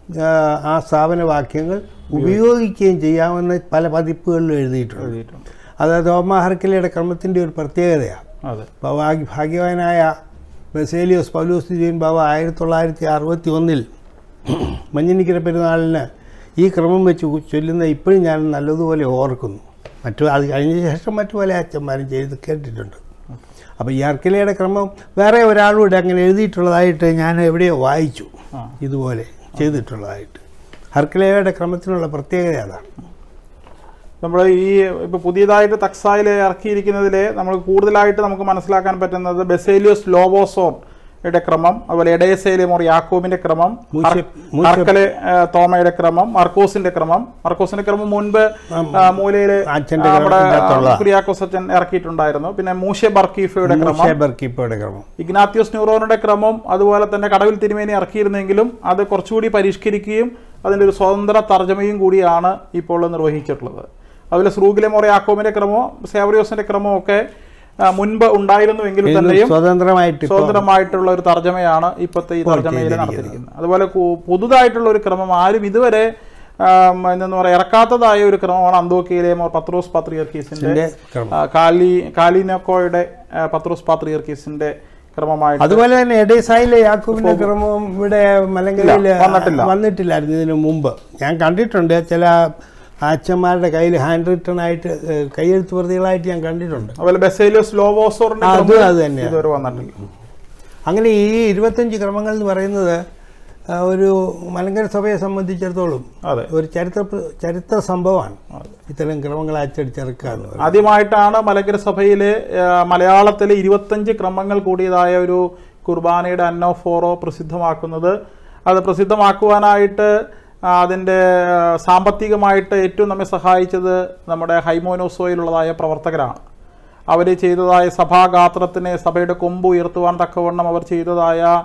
ആ സ്ഥാപനവാക്യങ്ങൾ ഉപയോഗിക്കുകയും ചെയ്യാമെന്ന് പല പതിപ്പുകളിലും എഴുതിയിട്ടുണ്ട്. അത് തോമാ ഹർക്കിലയുടെ ക്രമത്തിൻ്റെ ഒരു പ്രത്യേകതയാണ്. ഭാഗ്യവാനായ ബസേലിയോസ് പൗലോസ് തിരുമേനി ബാവ ആയിരത്തി തൊള്ളായിരത്തി അറുപത്തി ഒന്നിൽ മഞ്ഞിനിക്കര പെരുന്നാളിന് ഈ ക്രമം വെച്ച് ചൊല്ലുന്ന ഇപ്പോഴും ഞാൻ നല്ലതുപോലെ ഓർക്കുന്നു. മറ്റു അത് കഴിഞ്ഞ ശേഷം മറ്റു പല അച്ഛന്മാരും ചെയ്ത് കേട്ടിട്ടുണ്ട്. അപ്പോൾ ഈ ഹർക്കിലയുടെ ക്രമം വേറെ ഒരാളൂടെ അങ്ങനെ എഴുതിയിട്ടുള്ളതായിട്ട് ഞാൻ എവിടെയോ വായിച്ചു, ഇതുപോലെ ചെയ്തിട്ടുള്ളതായിട്ട്. ഹർക്കിലയുടെ ക്രമത്തിനുള്ള പ്രത്യേകത അതാണ്. നമ്മൾ ഈ ഇപ്പോൾ പുതിയതായിട്ട് തക്സായിൽ ഇറക്കിയിരിക്കുന്നതിൽ നമ്മൾ കൂടുതലായിട്ട് നമുക്ക് മനസ്സിലാക്കാൻ പറ്റുന്നത് ബസേലിയോസ് ലോവോസോയുടെ ക്രമം, അതുപോലെ എഡേസയിലെ മോർ യാക്കോബിന്റെ ക്രമം, ഹർക്കലെ തോമയുടെ ക്രമം, മർക്കോസിന്റെ ക്രമം. മർക്കോസിന്റെ ക്രമം മുൻപ് മൂലയിലെ നമ്മുടെ കുര്യാക്കോസ് അച്ഛൻ ഇറക്കിയിട്ടുണ്ടായിരുന്നു. പിന്നെ മൂഷെ ബർക്കീഫയുടെ ക്രമം, ഇഗ്നാത്യോസ് ന്യൂറോനുടെ ക്രമം അതുപോലെ തന്നെ കടവിൽ തിരുമേനി ഇറക്കിയിരുന്നെങ്കിലും അത് കുറച്ചുകൂടി പരിഷ്കരിക്കുകയും അതിൻ്റെ ഒരു സ്വതന്ത്ര തർജ്ജമയും കൂടിയാണ് ഇപ്പോൾ നിർവഹിച്ചിട്ടുള്ളത്. അതുപോലെ സ്രൂഗിലെ മോർ യാക്കോബിന്റെ ക്രമോ സേവറിയോസിന്റെ ക്രമോ ഒക്കെ മുൻപ് ഉണ്ടായിരുന്നുവെങ്കിലും തന്നെയും സ്വതന്ത്രമായിട്ട് സ്വതന്ത്രമായിട്ടുള്ള ഒരു തർജ്ജമയാണ് ഇപ്പോഴത്തെ ഈ തർജ്ജമയിൽ നടത്തിയിരിക്കുന്നത്. അതുപോലെ പുതുതായിട്ടുള്ള ഒരു ക്രമം ആരും ഇതുവരെ എന്താ പറയുക ഇറക്കാത്തതായ ഒരു ക്രമമാണ് അന്തോക്കിയയിലെ മോർ പത്രോസ് പാത്രിയർക്കീസിന്റെ കാലി കാലിനക്കോയുടെ പത്രോസ് പാത്രിയർക്കീസിന്റെ ക്രമമായിട്ട്. അതുപോലെ തന്നെ എഡേസായിലെ യാക്കൂബിന്റെ ക്രമവും ഇവിടെ മലങ്കരയിൽ വന്നിട്ടില്ലായിരുന്നു ഇതിനു മുമ്പ്. ഞാൻ കണ്ടിട്ടുണ്ട് ചില അച്ഛന്മാരുടെ കയ്യിൽ ഹാൻഡ് റിട്ടൺ ആയിട്ട് കൈയെഴുത്ത് പ്രതികളായിട്ട് ഞാൻ കണ്ടിട്ടുണ്ട്. അതുപോലെ ബസേലിയോസ് ലോവോസോറിന്റെ അത് അത് തന്നെ വന്നിട്ടില്ല. അങ്ങനെ ഈ ഇരുപത്തഞ്ച് ക്രമങ്ങൾ എന്ന് പറയുന്നത് ഒരു മലങ്കര സഭയെ സംബന്ധിച്ചിടത്തോളം ഒരു ചരിത്ര ചരിത്ര സംഭവമാണ്. ഇത്തരം ക്രമങ്ങൾ അച്ചടിച്ചിറക്കുക എന്ന് പറയുന്നത് ആദ്യമായിട്ടാണ് മലങ്കര സഭയിലെ മലയാളത്തിലെ ഇരുപത്തഞ്ച് ക്രമങ്ങൾ കൂടിയതായ ഒരു കുർബാനയുടെ അന്നോഫോറോ പ്രസിദ്ധമാക്കുന്നത്. അത് പ്രസിദ്ധമാക്കുവാനായിട്ട് അതിൻ്റെ സാമ്പത്തികമായിട്ട് ഏറ്റവും നമ്മെ സഹായിച്ചത് നമ്മുടെ ഹൈമോനോസോയിലുള്ളതായ പ്രവർത്തകരാണ്. അവർ ചെയ്തതായ സഭാഗാത്രത്തിന് സഭയുടെ കൊമ്പ് ഉയർത്തുവാൻ തക്കവണ്ണം അവർ ചെയ്തതായ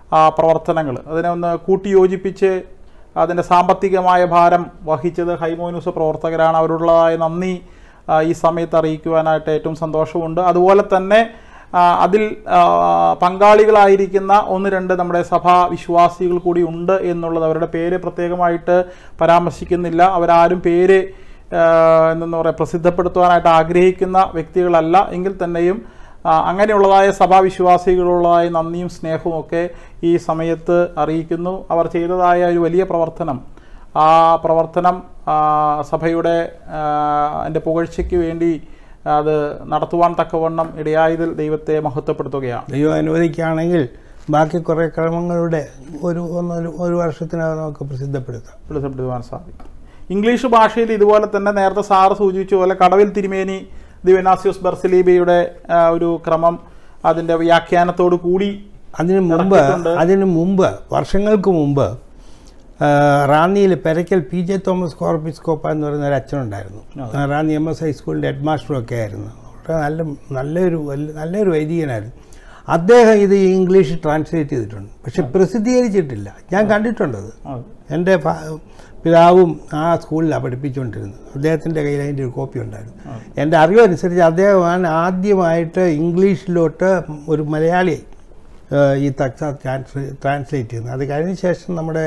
പ്രവർത്തനങ്ങൾ അതിനെ ഒന്ന് കൂട്ടിയോജിപ്പിച്ച് അതിൻ്റെ സാമ്പത്തികമായ ഭാരം വഹിച്ചത് ഹൈമോനൂസ് പ്രവർത്തകരാണ്. അവരുള്ളതായ നന്ദി ഈ സമയത്ത് അറിയിക്കുവാനായിട്ട് ഏറ്റവും സന്തോഷമുണ്ട്. അതുപോലെ തന്നെ അതിൽ പങ്കാളികളായിരിക്കുന്ന ഒന്ന് രണ്ട് നമ്മുടെ സഭാ വിശ്വാസികൾ കൂടി ഉണ്ട് എന്നുള്ളത് അവരുടെ പേര് പ്രത്യേകമായിട്ട് പരാമർശിക്കുന്നില്ല. അവരാരും പേര് എന്തെന്ന് പറയുക പ്രസിദ്ധപ്പെടുത്തുവാനായിട്ട് ആഗ്രഹിക്കുന്ന വ്യക്തികളല്ല. എങ്കിൽ തന്നെയും അങ്ങനെയുള്ളതായ സഭാവിശ്വാസികളുള്ളതായ നന്ദിയും സ്നേഹവും ഒക്കെ ഈ സമയത്ത് അറിയിക്കുന്നു. അവർ ചെയ്തതായ ഒരു വലിയ പ്രവർത്തനം, ആ പ്രവർത്തനം സഭയുടെ അതിൻ്റെ പുകഴ്ചയ്ക്ക് വേണ്ടി അത് നടത്തുവാൻ തക്കവണ്ണം ഇടയായതിൽ ദൈവത്തെ മഹത്വപ്പെടുത്തുകയാണ്. ദൈവം അനുവദിക്കുകയാണെങ്കിൽ ബാക്കി കുറേ ക്രമങ്ങളുടെ ഒരു ഒന്നൊരു ഒരു വർഷത്തിനകം നമുക്ക് പ്രസിദ്ധപ്പെടുത്താം പ്രസിദ്ധപ്പെടുത്തുവാൻ സാധിക്കും. ഇംഗ്ലീഷ് ഭാഷയിൽ ഇതുപോലെ തന്നെ നേരത്തെ സാറ് സൂചിപ്പിച്ച പോലെ കടവിൽ തിരുമേനി ദിവനാസ്യോസ് ബർസലീബയുടെ ഒരു ക്രമം അതിൻ്റെ വ്യാഖ്യാനത്തോടു കൂടി അതിന് മുമ്പ് അതിന് മുമ്പ് വർഷങ്ങൾക്ക് മുമ്പ് റാന്നിയിൽ പെരക്കൽ പി ജെ തോമസ് കോർപ്പിസ്കോപ്പ എന്ന് പറയുന്ന ഒരു അച്ഛനുണ്ടായിരുന്നു. റാന്നി എം എസ് ഹൈസ്കൂളിൻ്റെ ഹെഡ് മാസ്റ്ററും ഒക്കെ ആയിരുന്നു. നല്ല നല്ലൊരു നല്ലൊരു വൈദികനായിരുന്നു. അദ്ദേഹം ഇത് ഇംഗ്ലീഷ് ട്രാൻസ്ലേറ്റ് ചെയ്തിട്ടുണ്ട്, പക്ഷെ പ്രസിദ്ധീകരിച്ചിട്ടില്ല. ഞാൻ കണ്ടിട്ടുണ്ടത്. എൻ്റെ പിതാവും ആ സ്കൂളിലാണ് പഠിപ്പിച്ചുകൊണ്ടിരുന്നത്. അദ്ദേഹത്തിൻ്റെ കയ്യിൽ അതിൻ്റെ ഒരു കോപ്പി ഉണ്ടായിരുന്നു. എൻ്റെ അറിവനുസരിച്ച് അദ്ദേഹമാണ് ആദ്യമായിട്ട് ഇംഗ്ലീഷിലോട്ട് ഒരു മലയാളി ഈ തക്സ ട്രാൻസ്ലേ ട്രാൻസ്ലേറ്റ് ചെയ്യുന്നത്. അത് കഴിഞ്ഞ ശേഷം നമ്മുടെ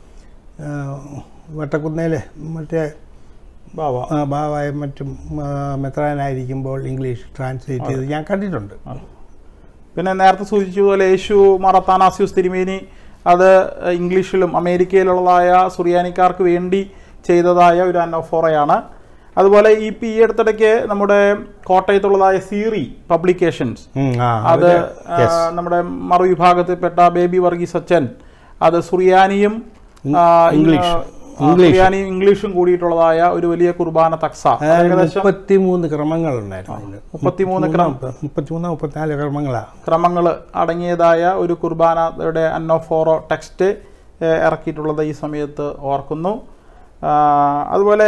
വട്ടക്കുന്നേലെ മറ്റേ ബാവ ബാവായ മറ്റും മെത്രാനായിരിക്കുമ്പോൾ ഇംഗ്ലീഷ് ട്രാൻസ്ലേറ്റ് ചെയ്ത് ഞാൻ കണ്ടിട്ടുണ്ട്. പിന്നെ നേരത്തെ സൂചിച്ചതുപോലെ യേശു മാർ അത്താനാസ്യോസ് തിരുമേനി അത് ഇംഗ്ലീഷിലും അമേരിക്കയിലുള്ളതായ സുറിയാനിക്കാർക്ക് വേണ്ടി ചെയ്തതായ ഒരു അനോഫോറയാണ്. അതുപോലെ ഈ പി ഈ അടുത്തിടയ്ക്ക് നമ്മുടെ കോട്ടയത്തുള്ളതായ സീറി പബ്ലിക്കേഷൻസ്, അത് നമ്മുടെ മറുവിഭാഗത്തിൽപ്പെട്ട ബേബി വർഗീസ് അച്ഛൻ അത് സുറിയാനിയും സുറിയാനിയും ഇംഗ്ലീഷും കൂടിയിട്ടുള്ളതായ ഒരു വലിയ കുർബാന തക്സ മുപ്പത്തിമൂന്ന് ക്രമങ്ങളുണ്ടായിരുന്നു. മുപ്പത്തിമൂന്ന് മുപ്പത്തിമൂന്ന് മുപ്പത്തിനാല് ക്രമങ്ങളാണ് ക്രമങ്ങൾ അടങ്ങിയതായ ഒരു കുർബാനയുടെ അന്നോഫോറോ ടെക്സ്റ്റ് ഇറക്കിയിട്ടുള്ളത് ഈ സമയത്ത് ഓർക്കുന്നു. അതുപോലെ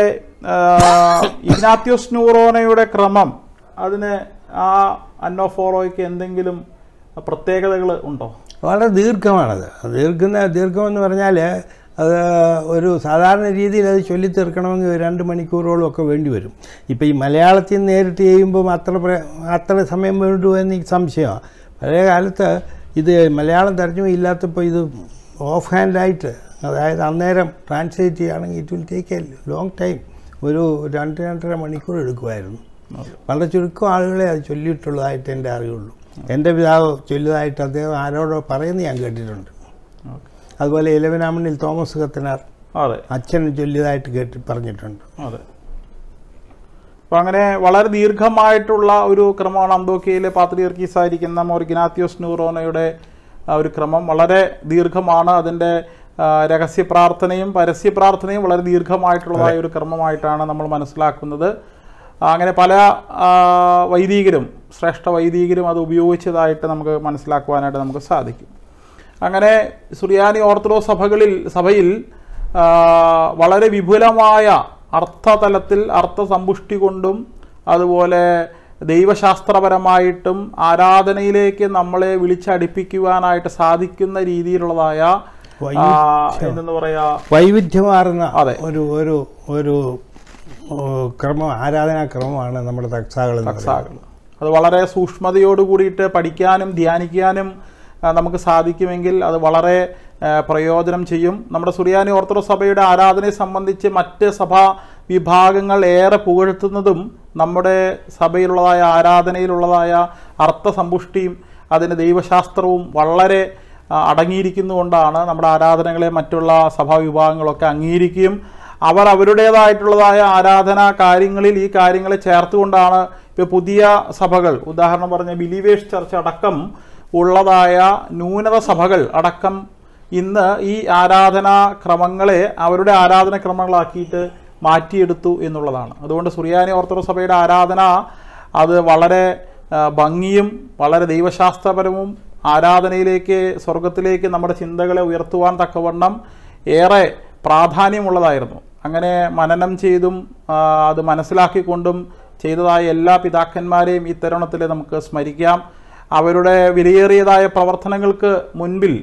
ഇഗ്നാത്യോസ് ന്യൂറോനയുടെ ക്രമം, അതിന് ആ അന്നോഫോറോയ്ക്ക് എന്തെങ്കിലും പ്രത്യേകതകൾ ഉണ്ടോ? വളരെ ദീർഘമാണത്. ദീർഘ ദീർഘമെന്ന് പറഞ്ഞാൽ അത് ഒരു സാധാരണ രീതിയിൽ അത് ചൊല്ലിത്തീർക്കണമെങ്കിൽ രണ്ട് മണിക്കൂറോളം ഒക്കെ വേണ്ടി വരും. ഇപ്പോൾ ഈ മലയാളത്തിൽ നേരിട്ട് ചെയ്യുമ്പം അത്ര അത്ര സമയം വേണ്ടു എന്ന് എനിക്ക് സംശയമാണ്. പഴയ കാലത്ത് ഇത് മലയാളം തർജ്ജമ ഇല്ലാത്തപ്പോൾ ഇത് ഓഫ് ഹാൻഡായിട്ട്, അതായത് അന്നേരം ട്രാൻസ്ലേറ്റ് ചെയ്യുകയാണെങ്കിൽ it will take a long time. ഒരു രണ്ട് രണ്ടര മണിക്കൂർ എടുക്കുമായിരുന്നു. വളരെ ചുരുക്കം ആളുകളെ അത് ചൊല്ലിയിട്ടുള്ളതായിട്ട് എൻ്റെ അറിവുള്ളൂ. എൻ്റെ പിതാവ് ചൊല്ലിയതായിട്ട് അദ്ദേഹം ആരോടോ പറയുന്നത് ഞാൻ കേട്ടിട്ടുണ്ട്. അതുപോലെ ഇലവനാമണിൽ തോമസ് കത്തനാർ അച്ഛൻ ചൊല്ലിയതായിട്ട് കേട്ട് പറഞ്ഞിട്ടുണ്ട്. അതെ. അപ്പം അങ്ങനെ വളരെ ദീർഘമായിട്ടുള്ള ഒരു ക്രമമാണ് അന്തോക്കിയയിലെ പാത്രിയർക്കീസ് ആയിരിക്കുന്ന മോർ ഇഗ്നാത്യോസ് ന്യൂറോനയുടെ ഒരു ക്രമം. വളരെ ദീർഘമാണ്. അതിൻ്റെ രഹസ്യ പ്രാർത്ഥനയും പരസ്യ പ്രാർത്ഥനയും വളരെ ദീർഘമായിട്ടുള്ളതായ ഒരു ക്രമമായിട്ടാണ് നമ്മൾ മനസ്സിലാക്കുന്നത്. അങ്ങനെ പല വൈദികരും ശ്രേഷ്ഠ വൈദികരും അത് ഉപയോഗിച്ചതായിട്ട് നമുക്ക് മനസ്സിലാക്കുവാനായിട്ട് നമുക്ക് സാധിക്കും. അങ്ങനെ സുറിയാനി ഓർത്തഡോക്സ് സഭകളിൽ സഭയിൽ വളരെ വിപുലമായ അർത്ഥതലത്തിൽ അർത്ഥസമ്പുഷ്ടി കൊണ്ടും അതുപോലെ ദൈവശാസ്ത്രപരമായിട്ടും ആരാധനയിലേക്ക് നമ്മളെ വിളിച്ചടിപ്പിക്കുവാനായിട്ട് സാധിക്കുന്ന രീതിയിലുള്ളതായ എന്തെന്ന് പറയാ വൈവിധ്യമാർന്ന അതെ ഒരു ഒരു ഒരു ക്രമം, ആരാധനാക്രമമാണ് നമ്മുടെ തക്സാകൾ. തക്സാകൾ അത് വളരെ സൂക്ഷ്മതയോട് കൂടിയിട്ട് പഠിക്കാനും ധ്യാനിക്കാനും നമുക്ക് സാധിക്കുമെങ്കിൽ അത് വളരെ പ്രയോജനം ചെയ്യും. നമ്മുടെ സുറിയാനി ഓർത്തഡോക്സ് സഭയുടെ ആരാധനയെ സംബന്ധിച്ച് മറ്റ് സഭാ വിഭാഗങ്ങൾ ഏറെ പുകഴ്ത്തുന്നതും നമ്മുടെ സഭയിലുള്ളതായ ആരാധനയിലുള്ളതായ അർത്ഥസമ്പുഷ്ടിയും അതിൻ്റെ ദൈവശാസ്ത്രവും വളരെ അടങ്ങിയിരിക്കുന്നുകൊണ്ടാണ് നമ്മുടെ ആരാധനകളെ മറ്റുള്ള സഭാ വിഭാഗങ്ങളൊക്കെ അംഗീകരിക്കുകയും അവർ അവരുടേതായിട്ടുള്ളതായ ആരാധനാ കാര്യങ്ങളിൽ ഈ കാര്യങ്ങളെ ചേർത്തുകൊണ്ടാണ് ഇപ്പോൾ പുതിയ സഭകൾ, ഉദാഹരണം പറഞ്ഞ ബിലീവേഴ്സ് ചർച്ച് അടക്കം ഉള്ളതായ ന്യൂനത സഭകൾ അടക്കം ഇന്ന് ഈ ആരാധനാ ക്രമങ്ങളെ അവരുടെ ആരാധന ക്രമങ്ങളാക്കിയിട്ട് മാറ്റിയെടുത്തു എന്നുള്ളതാണ്. അതുകൊണ്ട് സുറിയാനി ഓർത്തഡോക്സ് സഭയുടെ ആരാധന അത് വളരെ ഭംഗിയും വളരെ ദൈവശാസ്ത്രപരവും ആരാധനയിലേക്ക് സ്വർഗത്തിലേക്ക് നമ്മുടെ ചിന്തകളെ ഉയർത്തുവാൻ തക്കവണ്ണം ഏറെ പ്രാധാന്യമുള്ളതായിരുന്നു. അങ്ങനെ മനനം ചെയ്തും അത് മനസ്സിലാക്കിക്കൊണ്ടും ചെയ്തതായ എല്ലാ പിതാക്കന്മാരെയും ഈ തരുണത്തിൽ നമുക്ക് സ്മരിക്കാം. അവരുടെ വിലയേറിയതായ പ്രവർത്തനങ്ങൾക്ക് മുൻപിൽ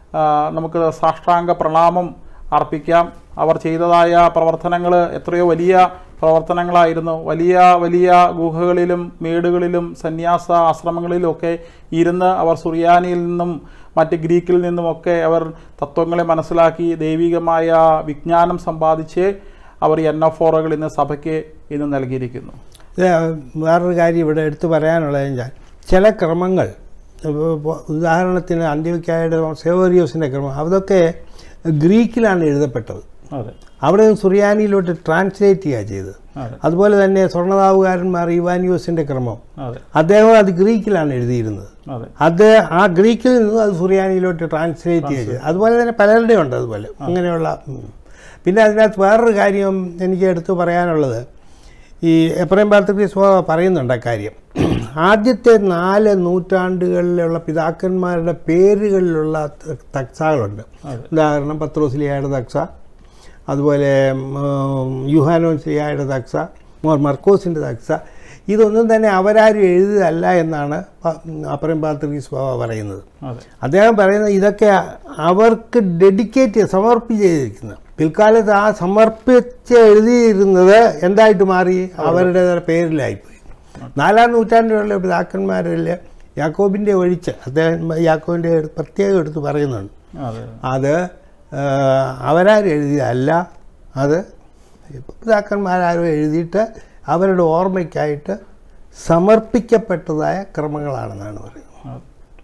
നമുക്ക് സാഷ്ടാംഗ പ്രണാമം അർപ്പിക്കാം. അവർ ചെയ്തതായ പ്രവർത്തനങ്ങൾ എത്രയോ വലിയ പ്രവർത്തനങ്ങളായിരുന്നു. വലിയ വലിയ ഗുഹകളിലും മേടുകളിലും സന്യാസ ആശ്രമങ്ങളിലുമൊക്കെ ഇരുന്ന് അവർ സുറിയാനിയിൽ നിന്നും മറ്റ് ഗ്രീക്കിൽ നിന്നുമൊക്കെ അവർ തത്വങ്ങളെ മനസ്സിലാക്കി ദൈവികമായ വിജ്ഞാനം സമ്പാദിച്ച് അവർ ഈ അനഫോറുകൾ ഇന്ന് സഭയ്ക്ക് ഇന്ന് നൽകിയിരിക്കുന്നു. വേറൊരു കാര്യം ഇവിടെ എടുത്തു പറയാനുള്ളത്, ചില ക്രമങ്ങൾ, ഉദാഹരണത്തിന് അന്ത്യോക്യായുടെ സേവറിയോസിൻ്റെ ക്രമം, അതൊക്കെ ഗ്രീക്കിലാണ് എഴുതപ്പെട്ടത്. അവിടെ നിന്ന് സുറിയാനിയിലോട്ട് ട്രാൻസ്ലേറ്റ് ചെയ്യുക ചെയ്തത്. അതുപോലെ തന്നെ സ്വർണ്ണതാവുകാരന്മാർ ഇവാനിയോസിൻ്റെ ക്രമം, അദ്ദേഹം അത് ഗ്രീക്കിലാണ് എഴുതിയിരുന്നത്. അത് ആ ഗ്രീക്കിൽ നിന്ന് അത് സുറിയാനിയിലോട്ട് ട്രാൻസ്ലേറ്റ് ചെയ്യുക ചെയ്തത്. അതുപോലെ തന്നെ പലരുടെയും ഉണ്ട് അതുപോലെ അങ്ങനെയുള്ള. പിന്നെ അതിനകത്ത് വേറൊരു കാര്യം എനിക്ക് എടുത്തു പറയാനുള്ളത്, ഈ എബ്രാഹിം ബാർത്തക്രീസ് പറയുന്നുണ്ട് അക്കാര്യം. ആദ്യത്തെ നാല് നൂറ്റാണ്ടുകളിലുള്ള പിതാക്കന്മാരുടെ പേരുകളിലുള്ള തക്സാകളുണ്ട്. ഉദാഹരണം പത്രോസ്ലിയായുടെ തക്സ, അതുപോലെ യുഹാനോൻ സ്ലിയായുടെ തക്സ, മോർ മർക്കോസിൻ്റെ തക്സ. ഇതൊന്നും തന്നെ അവരാരും എഴുതിയതല്ല എന്നാണ് എബ്രാഹിം ബാർത്തക്രീസ് പറയുന്നത്. അദ്ദേഹം പറയുന്നത് ഇതൊക്കെ അവർക്ക് ഡെഡിക്കേറ്റ് സമർപ്പിച്ചിരിക്കുന്നത്. പിൽക്കാലത്ത് ആ സമർപ്പിച്ച് എഴുതിയിരുന്നത് എന്തായിട്ട് മാറി? അവരുടെ പേരിലായിപ്പോയി. നാലാം നൂറ്റാണ്ടിലുള്ള പിതാക്കന്മാരിൽ യാക്കോബിൻ്റെ ഒഴിച്ച് അദ്ദേഹം യാക്കോബിൻ്റെ പ്രത്യേകം എടുത്ത് പറയുന്നുണ്ട്. അത് അവരാരും എഴുതിയതല്ല, അത് പിതാക്കന്മാരാരും എഴുതിയിട്ട് അവരുടെ ഓർമ്മയ്ക്കായിട്ട് സമർപ്പിക്കപ്പെട്ടതായ ക്രമങ്ങളാണെന്നാണ് പറയുന്നത്.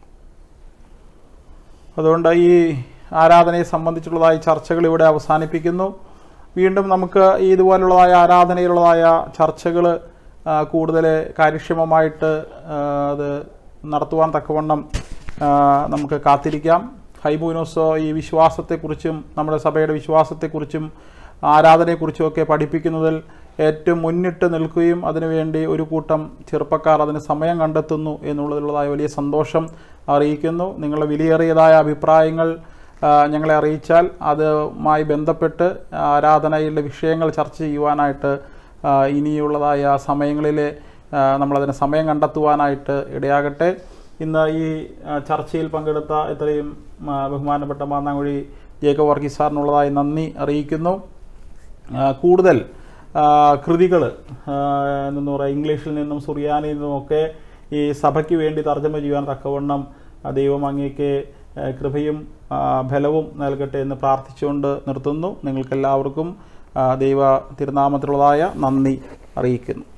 അതുകൊണ്ട് ഈ ആരാധനയെ സംബന്ധിച്ചുള്ളതായ ചർച്ചകൾ ഇവിടെ അവസാനിപ്പിക്കുന്നു. വീണ്ടും നമുക്ക് ഈ ഇതുപോലുള്ളതായ ആരാധനയിലുള്ളതായ ചർച്ചകൾ കൂടുതൽ കാര്യക്ഷമമായിട്ട് അത് നടത്തുവാൻ തക്കവണ്ണം നമുക്ക് കാത്തിരിക്കാം. ഹൈബൂനോസോ ഈ വിശ്വാസത്തെക്കുറിച്ചും നമ്മുടെ സഭയുടെ വിശ്വാസത്തെക്കുറിച്ചും ആരാധനയെക്കുറിച്ചുമൊക്കെ പഠിപ്പിക്കുന്നതിൽ ഏറ്റവും മുന്നിട്ട് നിൽക്കുകയും അതിനുവേണ്ടി ഒരു കൂട്ടം ചെറുപ്പക്കാർ അതിന് സമയം കണ്ടെത്തുന്നു എന്നുള്ളതിലുള്ളതായ വലിയ സന്തോഷം അറിയിക്കുന്നു. നിങ്ങളുടെ വിലയേറിയതായ അഭിപ്രായങ്ങൾ ഞങ്ങളെ അറിയിച്ചാൽ അതുമായി ബന്ധപ്പെട്ട് ആരാധനയിലെ വിഷയങ്ങൾ ചർച്ച ചെയ്യുവാനായിട്ട് ഇനിയുള്ളതായ സമയങ്ങളിൽ നമ്മളതിന് സമയം കണ്ടെത്തുവാനായിട്ട് ഇടയാകട്ടെ. ഇന്ന് ഈ ചർച്ചയിൽ പങ്കെടുത്ത ഇത്രയും ബഹുമാനപ്പെട്ട മാന്നാങ്കുഴി ജേക്കബ് വർഗീസ് സാറിനുള്ളതായി നന്ദി അറിയിക്കുന്നു. കൂടുതൽ കൃതികൾ എന്ന് പറയുക ഇംഗ്ലീഷിൽ നിന്നും സുറിയാനിയിൽ നിന്നുമൊക്കെ ഈ സഭയ്ക്ക് വേണ്ടി തർജ്ജമ ചെയ്യുവാൻ തക്കവണ്ണം ദൈവം അങ്ങേക്ക് കൃപയും ഫലവും നൽകട്ടെ എന്ന് പ്രാർത്ഥിച്ചുകൊണ്ട് നിർത്തുന്നു. നിങ്ങൾക്കെല്ലാവർക്കും ദൈവ തിരുനാമത്തിലുള്ളതായ നന്ദി അറിയിക്കുന്നു.